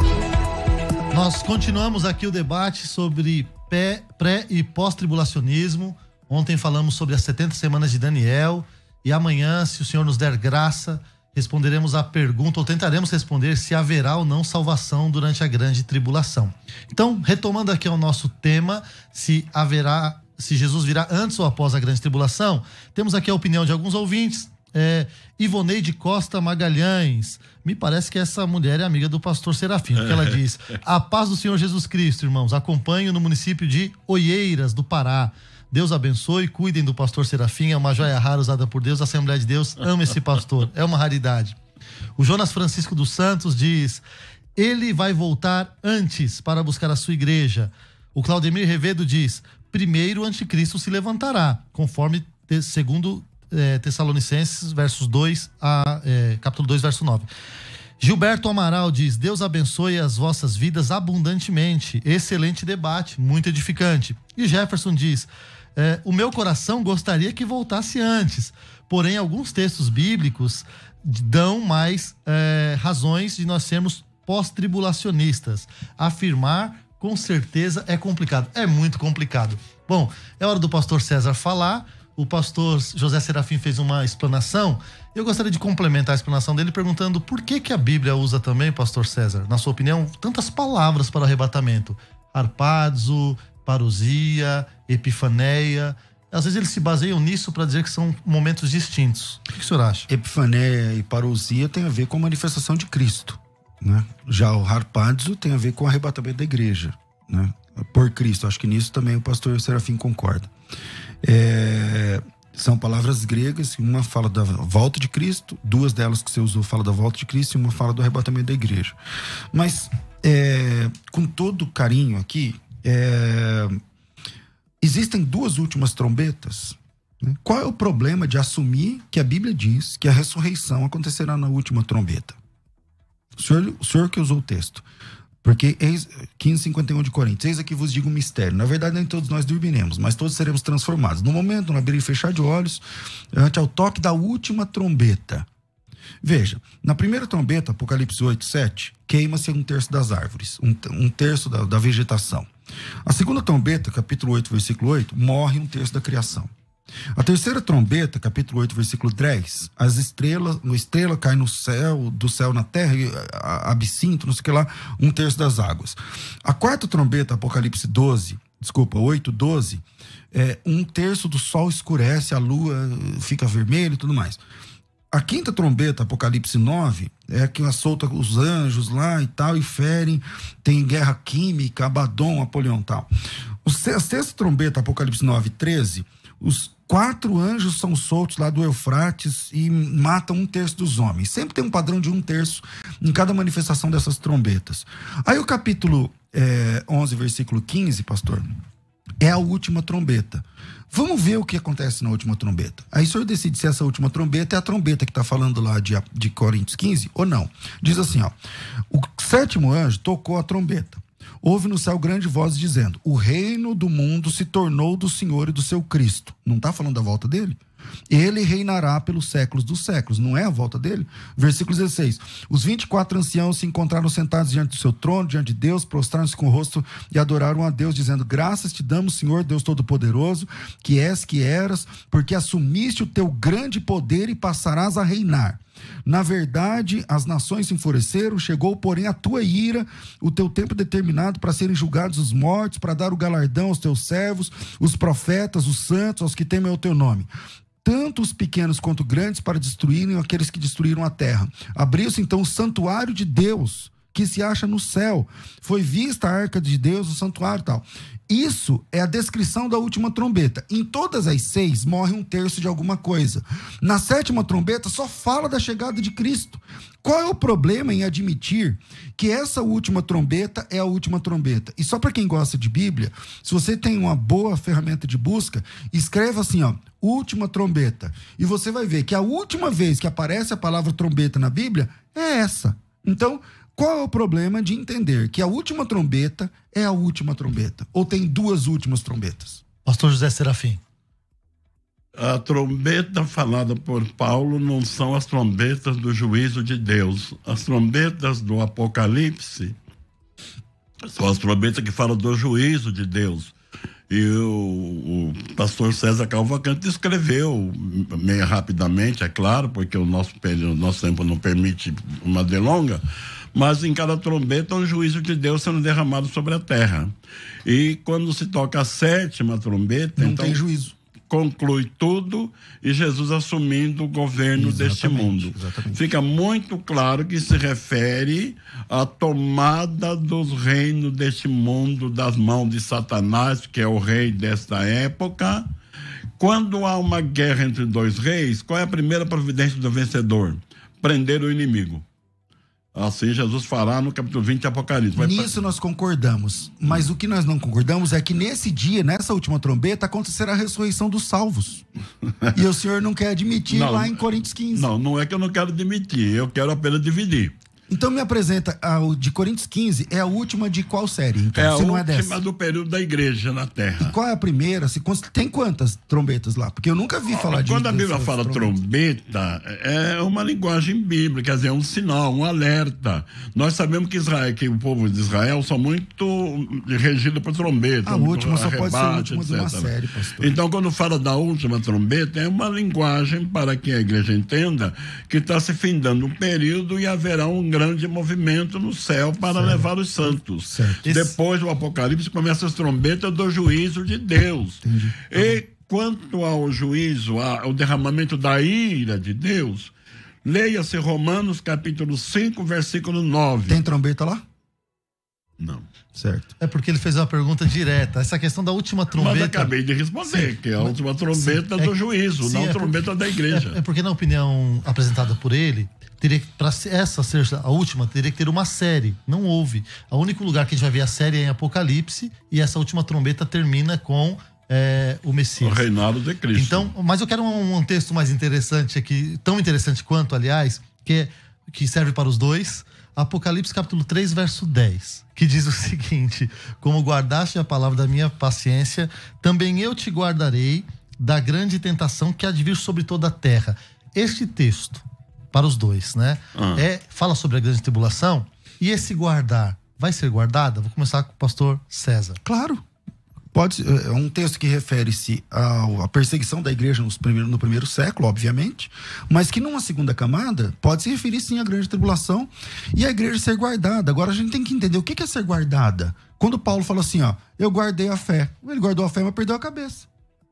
Nós continuamos aqui o debate sobre pré e pós-tribulacionismo. Ontem falamos sobre as setenta semanas de Daniel e amanhã, se o Senhor nos der graça, responderemos a pergunta, ou tentaremos responder, se haverá ou não salvação durante a grande tribulação. Então, retomando aqui ao nosso tema, se haverá, se Jesus virá antes ou após a grande tribulação, temos aqui a opinião de alguns ouvintes. É, Ivoneide Costa Magalhães, me parece que essa mulher é amiga do pastor Serafim, porque ela diz: a paz do Senhor Jesus Cristo, irmãos, acompanho no município de Oieiras, do Pará. Deus abençoe, cuidem do pastor Serafim, é uma joia rara usada por Deus, a Assembleia de Deus ama esse pastor, é uma raridade. O Jonas Francisco dos Santos diz: ele vai voltar antes para buscar a sua igreja. O Claudemir Revedo diz: primeiro o anticristo se levantará, conforme te, segundo É, Tessalonicenses, versos dois a, é, capítulo dois, verso nove. Gilberto Amaral diz: Deus abençoe as vossas vidas abundantemente. Excelente debate, muito edificante. E Jefferson diz: é, o meu coração gostaria que voltasse antes, porém alguns textos bíblicos dão mais é, razões de nós sermos pós-tribulacionistas. Afirmar com certeza é complicado, é muito complicado. Bom, é hora do pastor César falar. O pastor José Serafim fez uma explanação. Eu gostaria de complementar a explanação dele perguntando por que que a Bíblia usa também, pastor César, na sua opinião, tantas palavras para o arrebatamento. Harpazo, parousia, epifaneia. Às vezes eles se baseiam nisso para dizer que são momentos distintos. O que o senhor acha? Epifaneia e parousia tem a ver com a manifestação de Cristo, né? Já o harpazo tem a ver com o arrebatamento da igreja, né? Por Cristo. Acho que nisso também o pastor Serafim concorda. É, São palavras gregas, uma fala da volta de Cristo, duas delas que você usou fala da volta de Cristo e uma fala do arrebatamento da igreja. Mas, é, com todo carinho aqui, é, existem duas últimas trombetas. Né? Qual é o problema de assumir que a Bíblia diz que a ressurreição acontecerá na última trombeta? O senhor, o senhor que usou o texto. Porque, quinze, cinquenta e um de Coríntios, eis aqui vos digo um mistério. Na verdade, nem todos nós dormiremos, mas todos seremos transformados. No momento, no abrir e fechar de olhos, ante ao toque da última trombeta. Veja, na primeira trombeta, Apocalipse oito, sete, queima-se um terço das árvores, um, um terço da, da vegetação. A segunda trombeta, capítulo oito, versículo oito, morre um terço da criação. A terceira trombeta, capítulo oito, versículo dez, as estrelas, a estrela cai no céu, do céu na terra, absinto, não sei o que lá, um terço das águas. A quarta trombeta, Apocalipse doze, desculpa, oito, doze, é, um terço do sol escurece, a lua fica vermelha e tudo mais. A quinta trombeta, Apocalipse nove, é que solta os anjos lá e tal, e ferem, tem guerra química, Abaddon, Apolion e tal. A sexta trombeta, Apocalipse nove, treze, os quatro anjos são soltos lá do Eufrates e matam um terço dos homens. Sempre tem um padrão de um terço em cada manifestação dessas trombetas. Aí o capítulo é, onze, versículo quinze, pastor, é a última trombeta. Vamos ver o que acontece na última trombeta. Aí o senhor decide se essa última trombeta é a trombeta que está falando lá de, de Coríntios quinze ou não. Diz assim, ó, o sétimo anjo tocou a trombeta. Houve no céu grande voz dizendo: o reino do mundo se tornou do Senhor e do seu Cristo. Não está falando da volta dele? Ele reinará pelos séculos dos séculos. Não é a volta dele? Versículo dezesseis. Os vinte e quatro anciãos se encontraram sentados diante do seu trono, diante de Deus, prostraram-se com o rosto e adoraram a Deus, dizendo: graças te damos, Senhor, Deus Todo-Poderoso, que és, que eras, porque assumiste o teu grande poder e passarás a reinar. Na verdade, as nações se enfureceram, chegou, porém, a tua ira, o teu tempo determinado para serem julgados os mortos, para dar o galardão aos teus servos, os profetas, os santos, aos que temem o teu nome. Tanto os pequenos quanto grandes, para destruírem aqueles que destruíram a terra. Abriu-se então o santuário de Deus, que se acha no céu. Foi vista a arca de Deus, o santuário e tal. Isso é a descrição da última trombeta. Em todas as seis, morre um terço de alguma coisa. Na sétima trombeta, só fala da chegada de Cristo. Qual é o problema em admitir que essa última trombeta é a última trombeta? E só para quem gosta de Bíblia, se você tem uma boa ferramenta de busca, escreva assim, ó, última trombeta. E você vai ver que a última vez que aparece a palavra trombeta na Bíblia é essa. Então, qual é o problema de entender que a última trombeta é a última trombeta? Ou tem duas últimas trombetas? Pastor José Serafim. A trombeta falada por Paulo não são as trombetas do juízo de Deus. As trombetas do Apocalipse são as trombetas que falam do juízo de Deus. E o, o pastor César Cavalcante escreveu meio rapidamente, é claro, porque o nosso, o nosso tempo não permite uma delonga, mas em cada trombeta o juízo de Deus sendo derramado sobre a terra. E quando se toca a sétima trombeta, não então tem juízo. Conclui tudo e Jesus assumindo o governo exatamente, deste mundo. Exatamente. Fica muito claro que se refere à tomada dos reinos deste mundo das mãos de Satanás, que é o rei desta época. Quando há uma guerra entre dois reis, qual é a primeira providência do vencedor? Prender o inimigo. Assim Jesus fará no capítulo vinte de Apocalipse. Vai Nisso pra... nós concordamos, mas o que nós não concordamos é que nesse dia, nessa última trombeta, acontecerá a ressurreição dos salvos. E o senhor não quer admitir não, lá em Coríntios quinze. Não, não é que eu não quero admitir, eu quero apenas dividir. Então me apresenta, a de Coríntios quinze é a última de qual série? Então, é a última é dessa? Do período da igreja na Terra. E qual é a primeira? Se, tem quantas trombetas lá? Porque eu nunca vi falar disso. Quando a Bíblia fala trombeta, é uma linguagem bíblica, quer dizer, é um sinal, um alerta. Nós sabemos que, Israel, que o povo de Israel são muito regidos por trombeta. A última só pode ser a última de uma série, pastor. Então, quando fala da última trombeta, é uma linguagem para que a igreja entenda que está se findando um período e haverá um grande grande movimento no céu para certo. levar os santos. Certo. Depois do Apocalipse começa as trombetas do juízo de Deus. Entendi. E quanto ao juízo, ao derramamento da ira de Deus, leia-se Romanos capítulo cinco, versículo nove. Tem trombeta lá? Não. Certo. É porque ele fez uma pergunta direta. Essa questão da última trombeta... Mas acabei de responder, sim, que é a última trombeta sim, do é, juízo, sim, não a é trombeta porque, da igreja. É, é porque na opinião apresentada por ele, teria para essa ser a última, teria que ter uma série. Não houve. O único lugar que a gente vai ver a série é em Apocalipse, e essa última trombeta termina com é, o Messias. O reinado de Cristo. Então, mas eu quero um, um texto mais interessante aqui, tão interessante quanto, aliás, que, é, que serve para os dois. Apocalipse capítulo três, verso dez, que diz o seguinte: como guardaste a palavra da minha paciência, também eu te guardarei da grande tentação que há de vir sobre toda a terra. Este texto, para os dois, né? Ah. É, fala sobre a grande tribulação, e esse guardar, vai ser guardada? Vou começar com o pastor César. Claro. Pode, é um texto que refere-se à perseguição da igreja nos primeiros, no primeiro século, obviamente, mas que numa segunda camada pode se referir sim à grande tribulação e a igreja ser guardada. Agora a gente tem que entender o que é ser guardada. Quando Paulo fala assim, ó, eu guardei a fé. Ele guardou a fé, mas perdeu a cabeça.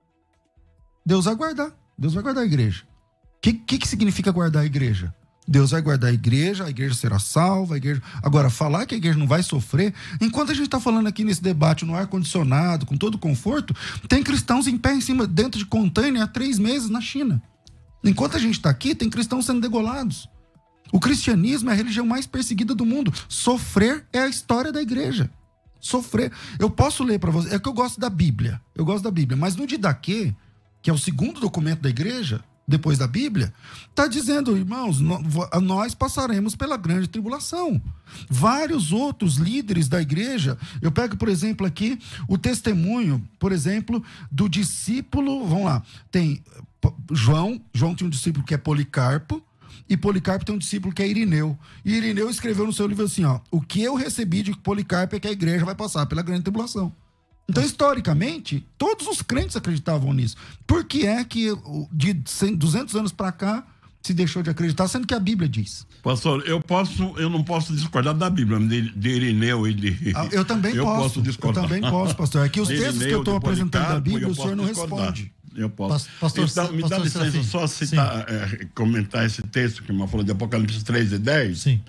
Deus vai guardar. Deus vai guardar a igreja. O que, que, que significa guardar a igreja? Deus vai guardar a igreja, a igreja será salva, a igreja... Agora, falar que a igreja não vai sofrer, enquanto a gente está falando aqui nesse debate no ar-condicionado, com todo conforto, tem cristãos em pé em cima, dentro de container há três meses na China. Enquanto a gente está aqui, tem cristãos sendo degolados. O cristianismo é a religião mais perseguida do mundo. Sofrer é a história da igreja. Sofrer. Eu posso ler para você, é que eu gosto da Bíblia, eu gosto da Bíblia, mas no Didaquê, que é o segundo documento da igreja, depois da Bíblia, está dizendo, irmãos, nós passaremos pela grande tribulação. Vários outros líderes da igreja, eu pego, por exemplo, aqui, o testemunho, por exemplo, do discípulo, vamos lá, tem João, João tem um discípulo que é Policarpo, e Policarpo tem um discípulo que é Irineu. E Irineu escreveu no seu livro assim, ó, o que eu recebi de Policarpo é que a igreja vai passar pela grande tribulação. Então, historicamente, todos os crentes acreditavam nisso. Por que é que de duzentos anos para cá se deixou de acreditar, sendo que a Bíblia diz? Pastor, eu posso, eu não posso discordar da Bíblia, de, de Irineu e de... Ah, eu também eu posso, posso discordar. Eu também posso, pastor. É que os textos Irineu, que eu estou apresentando da Bíblia, o senhor não discordar. Responde. Eu posso. Pastor, então, me pastor dá licença Serafim. só citar, é, comentar esse texto que uma falou de Apocalipse três e dez. Sim.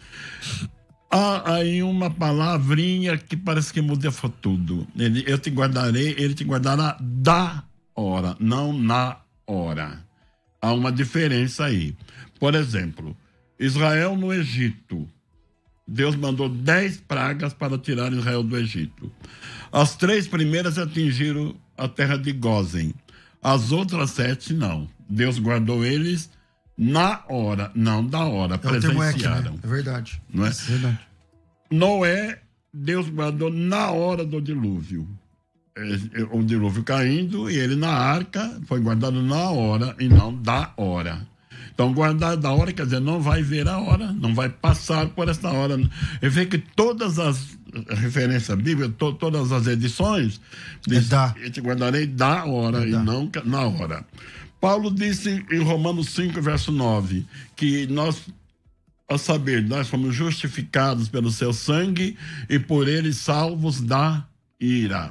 Há aí uma palavrinha que parece que muda tudo. Ele, eu te guardarei, ele te guardará da hora, não na hora. Há uma diferença aí. Por exemplo, Israel no Egito. Deus mandou dez pragas para tirar Israel do Egito. As três primeiras atingiram a terra de Gósen. As outras sete não. Deus guardou eles na hora, não da hora, é presenciaram. Né? É verdade. Não é? É verdade. Noé, Deus guardou na hora do dilúvio. O dilúvio caindo e ele na arca foi guardado na hora e não da hora. Então, guardar da hora quer dizer, não vai ver a hora, não vai passar por essa hora. Eu vejo que todas as referências bíblicas, to, todas as edições, diz, eu te guardarei da hora é e não na hora. Paulo disse em Romanos cinco, verso nove, que nós, a saber, nós fomos justificados pelo seu sangue e por ele salvos da ira.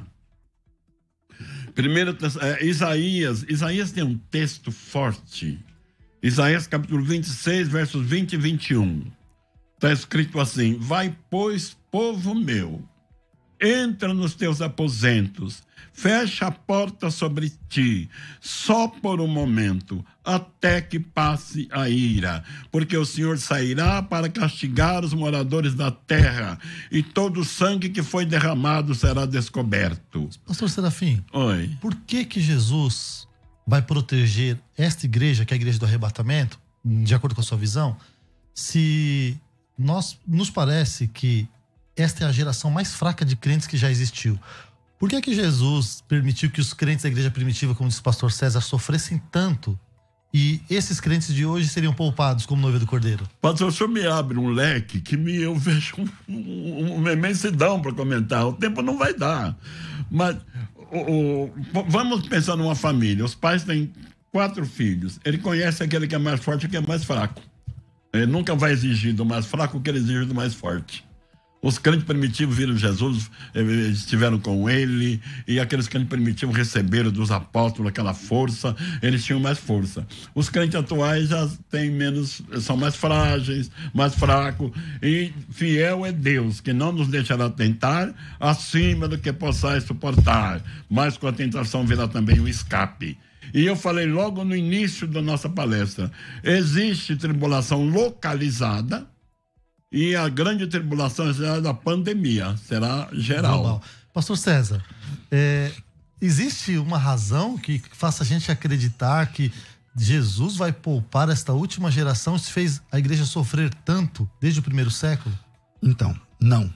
Primeiro, é, Isaías, Isaías tem um texto forte. Isaías capítulo vinte e seis, versos vinte e vinte e um. Está escrito assim: vai, pois, povo meu, entra nos teus aposentos, fecha a porta sobre ti, só por um momento, até que passe a ira, porque o Senhor sairá para castigar os moradores da terra, e todo o sangue que foi derramado será descoberto. Pastor Serafim, Oi. Por que que Jesus vai proteger esta igreja, que é a igreja do arrebatamento, de acordo com a sua visão, se nós, nos parece que esta é a geração mais fraca de crentes que já existiu? Por que que Jesus permitiu que os crentes da igreja primitiva, como disse o pastor César, sofressem tanto e esses crentes de hoje seriam poupados como noiva do Cordeiro? Pastor, o senhor me abre um leque que me, eu vejo um, um, uma imensidão para comentar. O tempo não vai dar. Mas o, o, vamos pensar numa família. Os pais têm quatro filhos. Ele conhece aquele que é mais forte e que é mais fraco. Ele nunca vai exigir do mais fraco o que ele exige do mais forte. Os crentes primitivos viram Jesus, estiveram com ele, e aqueles crentes primitivos receberam dos apóstolos aquela força, eles tinham mais força. Os crentes atuais já têm menos, são mais frágeis, mais fracos, e fiel é Deus, que não nos deixará tentar acima do que possais suportar, mas com a tentação virá também o escape. E eu falei logo no início da nossa palestra, existe tribulação localizada, e a grande tribulação será da pandemia, será geral. Global. Pastor César, é, existe uma razão que faça a gente acreditar que Jesus vai poupar esta última geração que fez a igreja sofrer tanto desde o primeiro século? Então, não.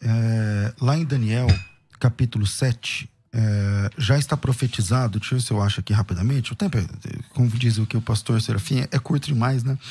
É, lá em Daniel, capítulo sete, é, já está profetizado, deixa eu ver se eu acho aqui rapidamente, o tempo, é, como diz o que o pastor Serafim, é curto demais, né?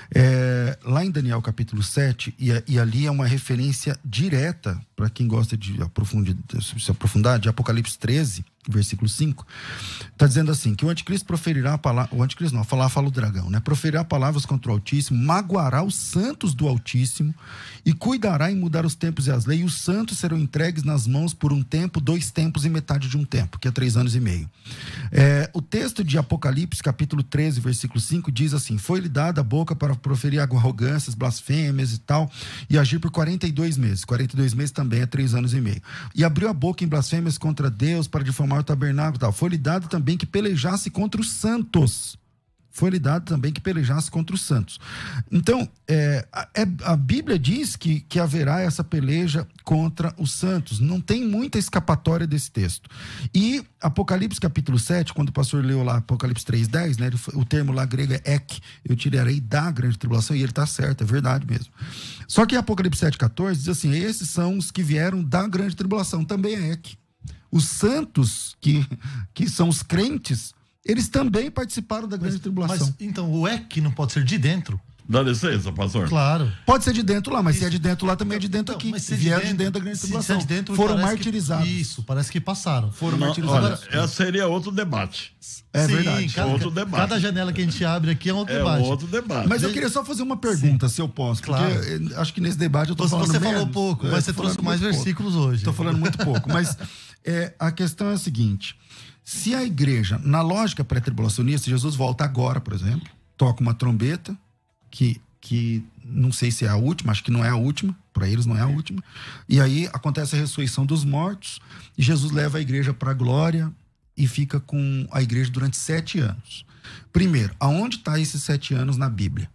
É, lá em Daniel capítulo sete, e, e ali é uma referência direta, para quem gosta de aprofundir, se aprofundar, de Apocalipse treze, versículo cinco, está dizendo assim, que o anticristo proferirá a palavra, o anticristo não, falar fala o dragão, né? Proferirá palavras contra o Altíssimo, magoará os santos do Altíssimo e cuidará em mudar os tempos e as leis, e os santos serão entregues nas mãos por um tempo, dois tempos e metade de um tempo, que é três anos e meio. É, o texto de Apocalipse, capítulo treze, versículo cinco, diz assim, foi-lhe dada a boca para proferir arrogâncias, blasfêmias e tal, e agir por quarenta e dois meses. quarenta e dois meses também é três anos e meio. E abriu a boca em blasfêmias contra Deus para difamar o tabernáculo e tal. Foi-lhe dado também que pelejasse contra os santos. Foi-lhe dado também que pelejasse contra os santos. Então, é, a, a Bíblia diz que, que haverá essa peleja contra os santos. Não tem muita escapatória desse texto. E Apocalipse capítulo sete, quando o pastor leu lá Apocalipse três, dez, né, o termo lá grego é ek, eu tirarei da grande tribulação, e ele está certo, é verdade mesmo. Só que Apocalipse sete, catorze diz assim, esses são os que vieram da grande tribulação, também é ek. Os santos, que, que são os crentes, eles também participaram da grande mas, tribulação. Mas, então, o ek não pode ser de dentro? Dá licença, pastor? Claro. Pode ser de dentro lá, mas isso, se é de dentro lá, também é de dentro não, aqui. Mas se vieram de de dentro, dentro da grande tribulação. Se é de dentro, foram martirizados. Que, isso, parece que passaram. Foram não, martirizados. Olha, essa seria outro debate. É Sim, verdade. Cada, outro debate. Cada janela que a gente abre aqui é um outro é debate. É outro debate. Mas eu queria só fazer uma pergunta, Sim. se eu posso. Porque claro. acho que nesse debate eu tô você, falando Você menos. falou pouco, mas você trouxe mais versículos pouco. hoje. Estou falando muito pouco. Mas é, a questão é a seguinte. Se a igreja, na lógica pré-tribulacionista, Jesus volta agora, por exemplo, toca uma trombeta, que, que não sei se é a última, acho que não é a última, para eles não é a última, e aí acontece a ressurreição dos mortos, e Jesus leva a igreja para a glória e fica com a igreja durante sete anos. Primeiro, aonde está esses sete anos na Bíblia?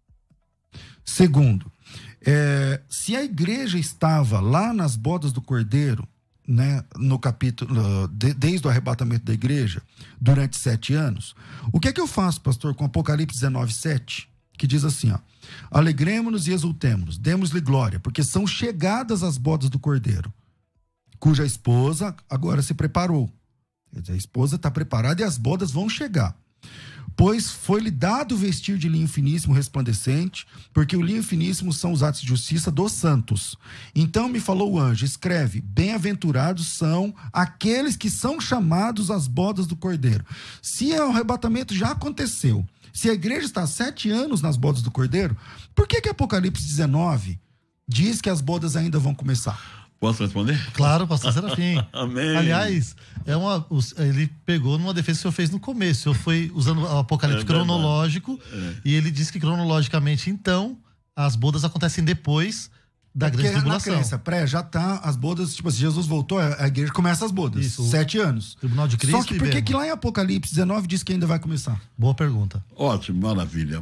Segundo, é, se a igreja estava lá nas bodas do Cordeiro, né, no capítulo, de, desde o arrebatamento da igreja, durante sete anos, o que é que eu faço, pastor, com Apocalipse dezenove, sete, que diz assim, ó, alegremos-nos e exultemos, demos-lhe glória, porque são chegadas as bodas do Cordeiro, cuja esposa agora se preparou. Quer dizer, a esposa está preparada e as bodas vão chegar. Pois foi-lhe dado vestir de linho finíssimo resplandecente, porque o linho finíssimo são os atos de justiça dos santos. Então me falou o anjo, escreve, bem-aventurados são aqueles que são chamados às bodas do Cordeiro. Se o arrebatamento já aconteceu, se a igreja está há sete anos nas bodas do Cordeiro, por que que Apocalipse dezenove diz que as bodas ainda vão começar? Posso responder? Claro, pastor Serafim. Amém. Aliás, é uma, ele pegou numa defesa que o senhor fez no começo. O senhor foi usando o apocalipse é cronológico é. e ele disse que cronologicamente, então, as bodas acontecem depois da grande tribulação. Na crença pré, já tá as bodas, tipo assim, Jesus voltou, a igreja começa as bodas. Isso. Sete anos. Tribunal de Cristo. Só que por que que lá em Apocalipse dezenove diz que ainda vai começar? Boa pergunta. Ótimo, maravilha.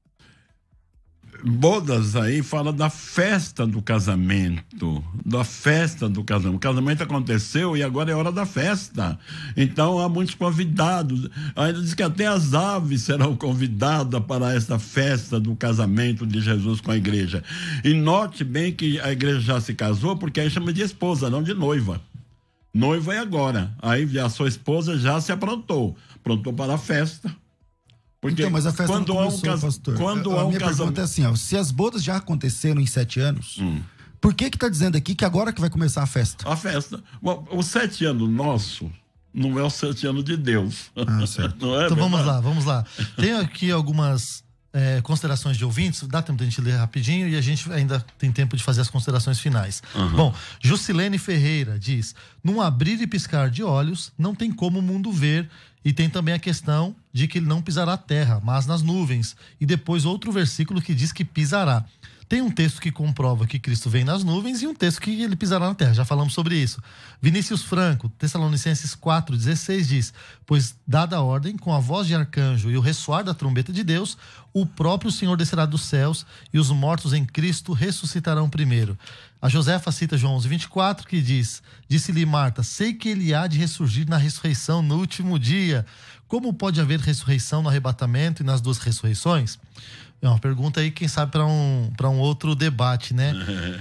Bodas aí fala da festa do casamento, da festa do casamento. O casamento aconteceu e agora é hora da festa. Então há muitos convidados. Ainda diz que até as aves serão convidadas para essa festa do casamento de Jesus com a igreja. E note bem que a igreja já se casou, porque aí chama de esposa, não de noiva. Noiva é agora. Aí a sua esposa já se aprontou. Aprontou para a festa. Porque então, mas a festa quando não começou, há um cas... pastor. Quando a há um minha casamento... pergunta é assim, ó, se as bodas já aconteceram em sete anos, hum. por que que tá dizendo aqui que agora que vai começar a festa? A festa. Bom, o sete anos nosso não é o sete anos de Deus. Ah, certo. Não é então verdade? vamos lá, vamos lá. Tem aqui algumas é, considerações de ouvintes. Dá tempo de a gente ler rapidinho e a gente ainda tem tempo de fazer as considerações finais. Uhum. Bom, Jusilene Ferreira diz: num abrir e piscar de olhos, não tem como o mundo ver. E tem também a questão de que ele não pisará a terra, mas nas nuvens. E depois outro versículo que diz que pisará. Tem um texto que comprova que Cristo vem nas nuvens e um texto que ele pisará na terra. Já falamos sobre isso. Vinícius Franco, Tessalonicenses quatro, dezesseis diz: pois dada a ordem, com a voz de arcanjo e o ressoar da trombeta de Deus, o próprio Senhor descerá dos céus e os mortos em Cristo ressuscitarão primeiro. A Josefa cita João onze, vinte e quatro, que diz: disse-lhe Marta, sei que ele há de ressurgir na ressurreição no último dia. Como pode haver ressurreição no arrebatamento e nas duas ressurreições? É uma pergunta aí, quem sabe, para um, para um outro debate, né?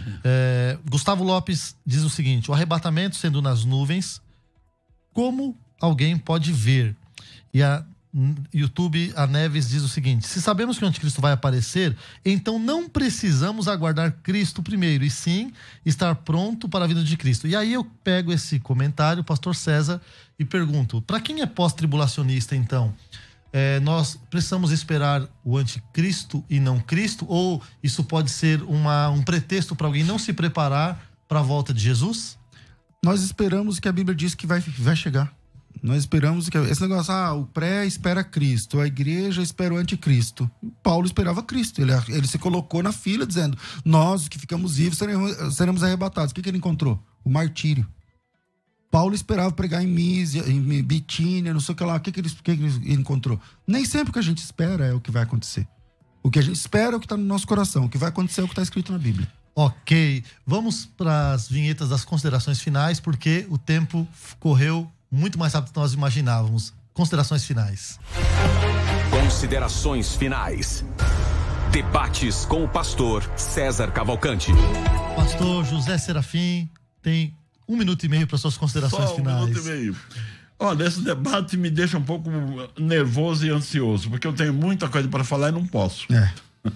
É, Gustavo Lopes diz o seguinte: o arrebatamento sendo nas nuvens, como alguém pode ver? E a YouTube, a Neves, diz o seguinte: se sabemos que o anticristo vai aparecer, então não precisamos aguardar Cristo primeiro, e sim estar pronto para a vinda de Cristo. E aí eu pego esse comentário, pastor César, e pergunto: para quem é pós-tribulacionista, então? É, nós precisamos esperar o anticristo e não Cristo? Ou isso pode ser uma, um pretexto para alguém não se preparar para a volta de Jesus? Nós esperamos que a Bíblia diz que vai, vai chegar. Nós esperamos que... Esse negócio, ah, o pré espera Cristo, a igreja espera o anticristo. Paulo esperava Cristo. Ele, ele se colocou na fila dizendo: nós que ficamos vivos seremos, seremos arrebatados. O que, que ele encontrou? O martírio. Paulo esperava pregar em Mísia, em Bitínia, não sei o que lá. O que, que, ele, que, que ele encontrou? Nem sempre o que a gente espera é o que vai acontecer. O que a gente espera é o que está no nosso coração. O que vai acontecer é o que está escrito na Bíblia. Ok. Vamos para as vinhetas das considerações finais, porque o tempo correu muito mais rápido do que nós imaginávamos. Considerações finais. Considerações finais. Debates com o pastor César Cavalcante. Pastor José Serafim tem um minuto e meio para suas considerações Só finais. Um minuto e meio. Olha, esse debate me deixa um pouco nervoso e ansioso, porque eu tenho muita coisa para falar e não posso. É.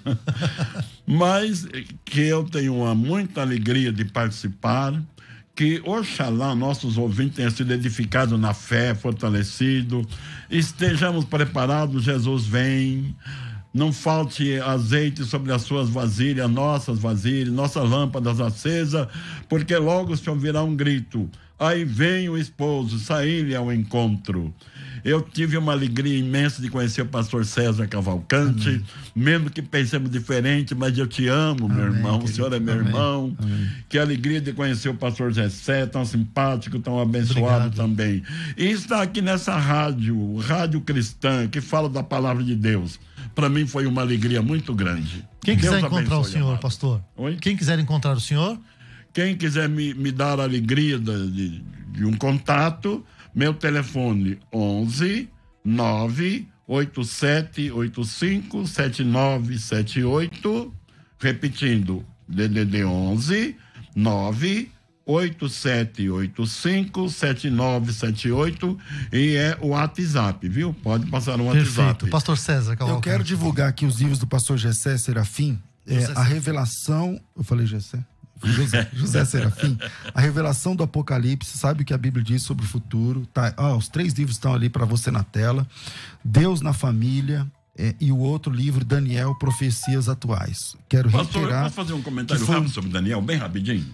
Mas que eu tenho uma, muita alegria de participar, que oxalá nossos ouvintes tenham sido edificados na fé, fortalecidos, estejamos preparados, Jesus vem. Não falte azeite sobre as suas vasilhas, nossas vasilhas, nossas lâmpadas acesas, porque logo se ouvirá um grito: aí vem o esposo, saí-lhe ao encontro. Eu tive uma alegria imensa de conhecer o pastor César Cavalcante, Amém. Mesmo que pensemos diferente, mas eu te amo, Amém, meu irmão, querido. O senhor é meu Amém. Irmão. Amém. Que alegria de conhecer o pastor Gessé, tão simpático, tão abençoado Obrigado. Também. E está aqui nessa rádio, rádio cristã, que fala da palavra de Deus. Para mim foi uma alegria muito grande. Quem quiser Deus encontrar o senhor, amado. Pastor? Oi? Quem quiser encontrar o senhor? Quem quiser me, me dar a alegria de, de, de um contato, meu telefone onze nove oito sete oito cinco sete nove sete oito, repetindo, D D D onze nove oito sete oito cinco sete nove sete oito, e é o WhatsApp, viu? Pode passar no WhatsApp. Perfeito. Pastor César Cavalcante. Eu quero divulgar aqui os livros do pastor Gessé Serafim, é, a revelação, eu falei Gessé? José, José Serafim, a revelação do Apocalipse, sabe o que a Bíblia diz sobre o futuro, tá? Ah, os três livros estão ali para você na tela. Deus na família, é, e o outro livro, Daniel, Profecias Atuais. Quero Pastor, reiterar... eu posso fazer um comentário foi... rápido sobre Daniel, bem rapidinho?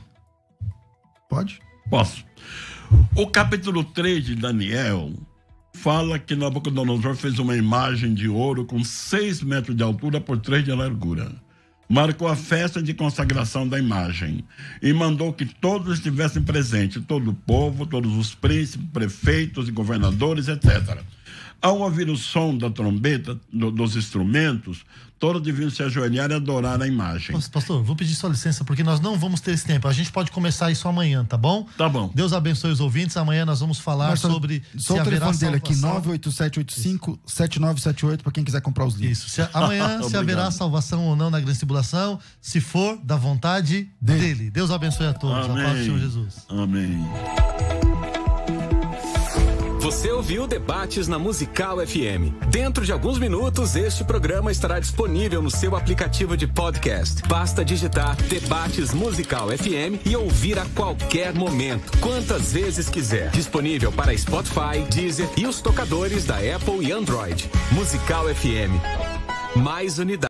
Pode? Posso. O capítulo três de Daniel fala que Nabucodonosor fez uma imagem de ouro com seis metros de altura por três de largura. Marcou a festa de consagração da imagem e mandou que todos estivessem presentes, todo o povo, todos os príncipes, prefeitos e governadores, etcétera. Ao ouvir o som da trombeta, do, dos instrumentos, todos deviam se ajoelhar e adorar a imagem. Pastor, vou pedir sua licença, porque nós não vamos ter esse tempo. A gente pode começar isso amanhã, tá bom? Tá bom. Deus abençoe os ouvintes. Amanhã nós vamos falar Mas, sobre só se o haverá telefone dele aqui, salvação. nove oito sete oito cinco sete nove sete oito, para quem quiser comprar os livros. Isso. Se, amanhã, se haverá salvação ou não na grande tribulação, se for da vontade dele. dele. Deus abençoe a todos. Amém. A paz do Senhor Jesus. Amém. Você ouviu Debates na Musical F M. Dentro de alguns minutos, este programa estará disponível no seu aplicativo de podcast. Basta digitar Debates Musical F M e ouvir a qualquer momento, quantas vezes quiser. Disponível para Spotify, Deezer e os tocadores da Apple e Android. Musical F M. mais unidade.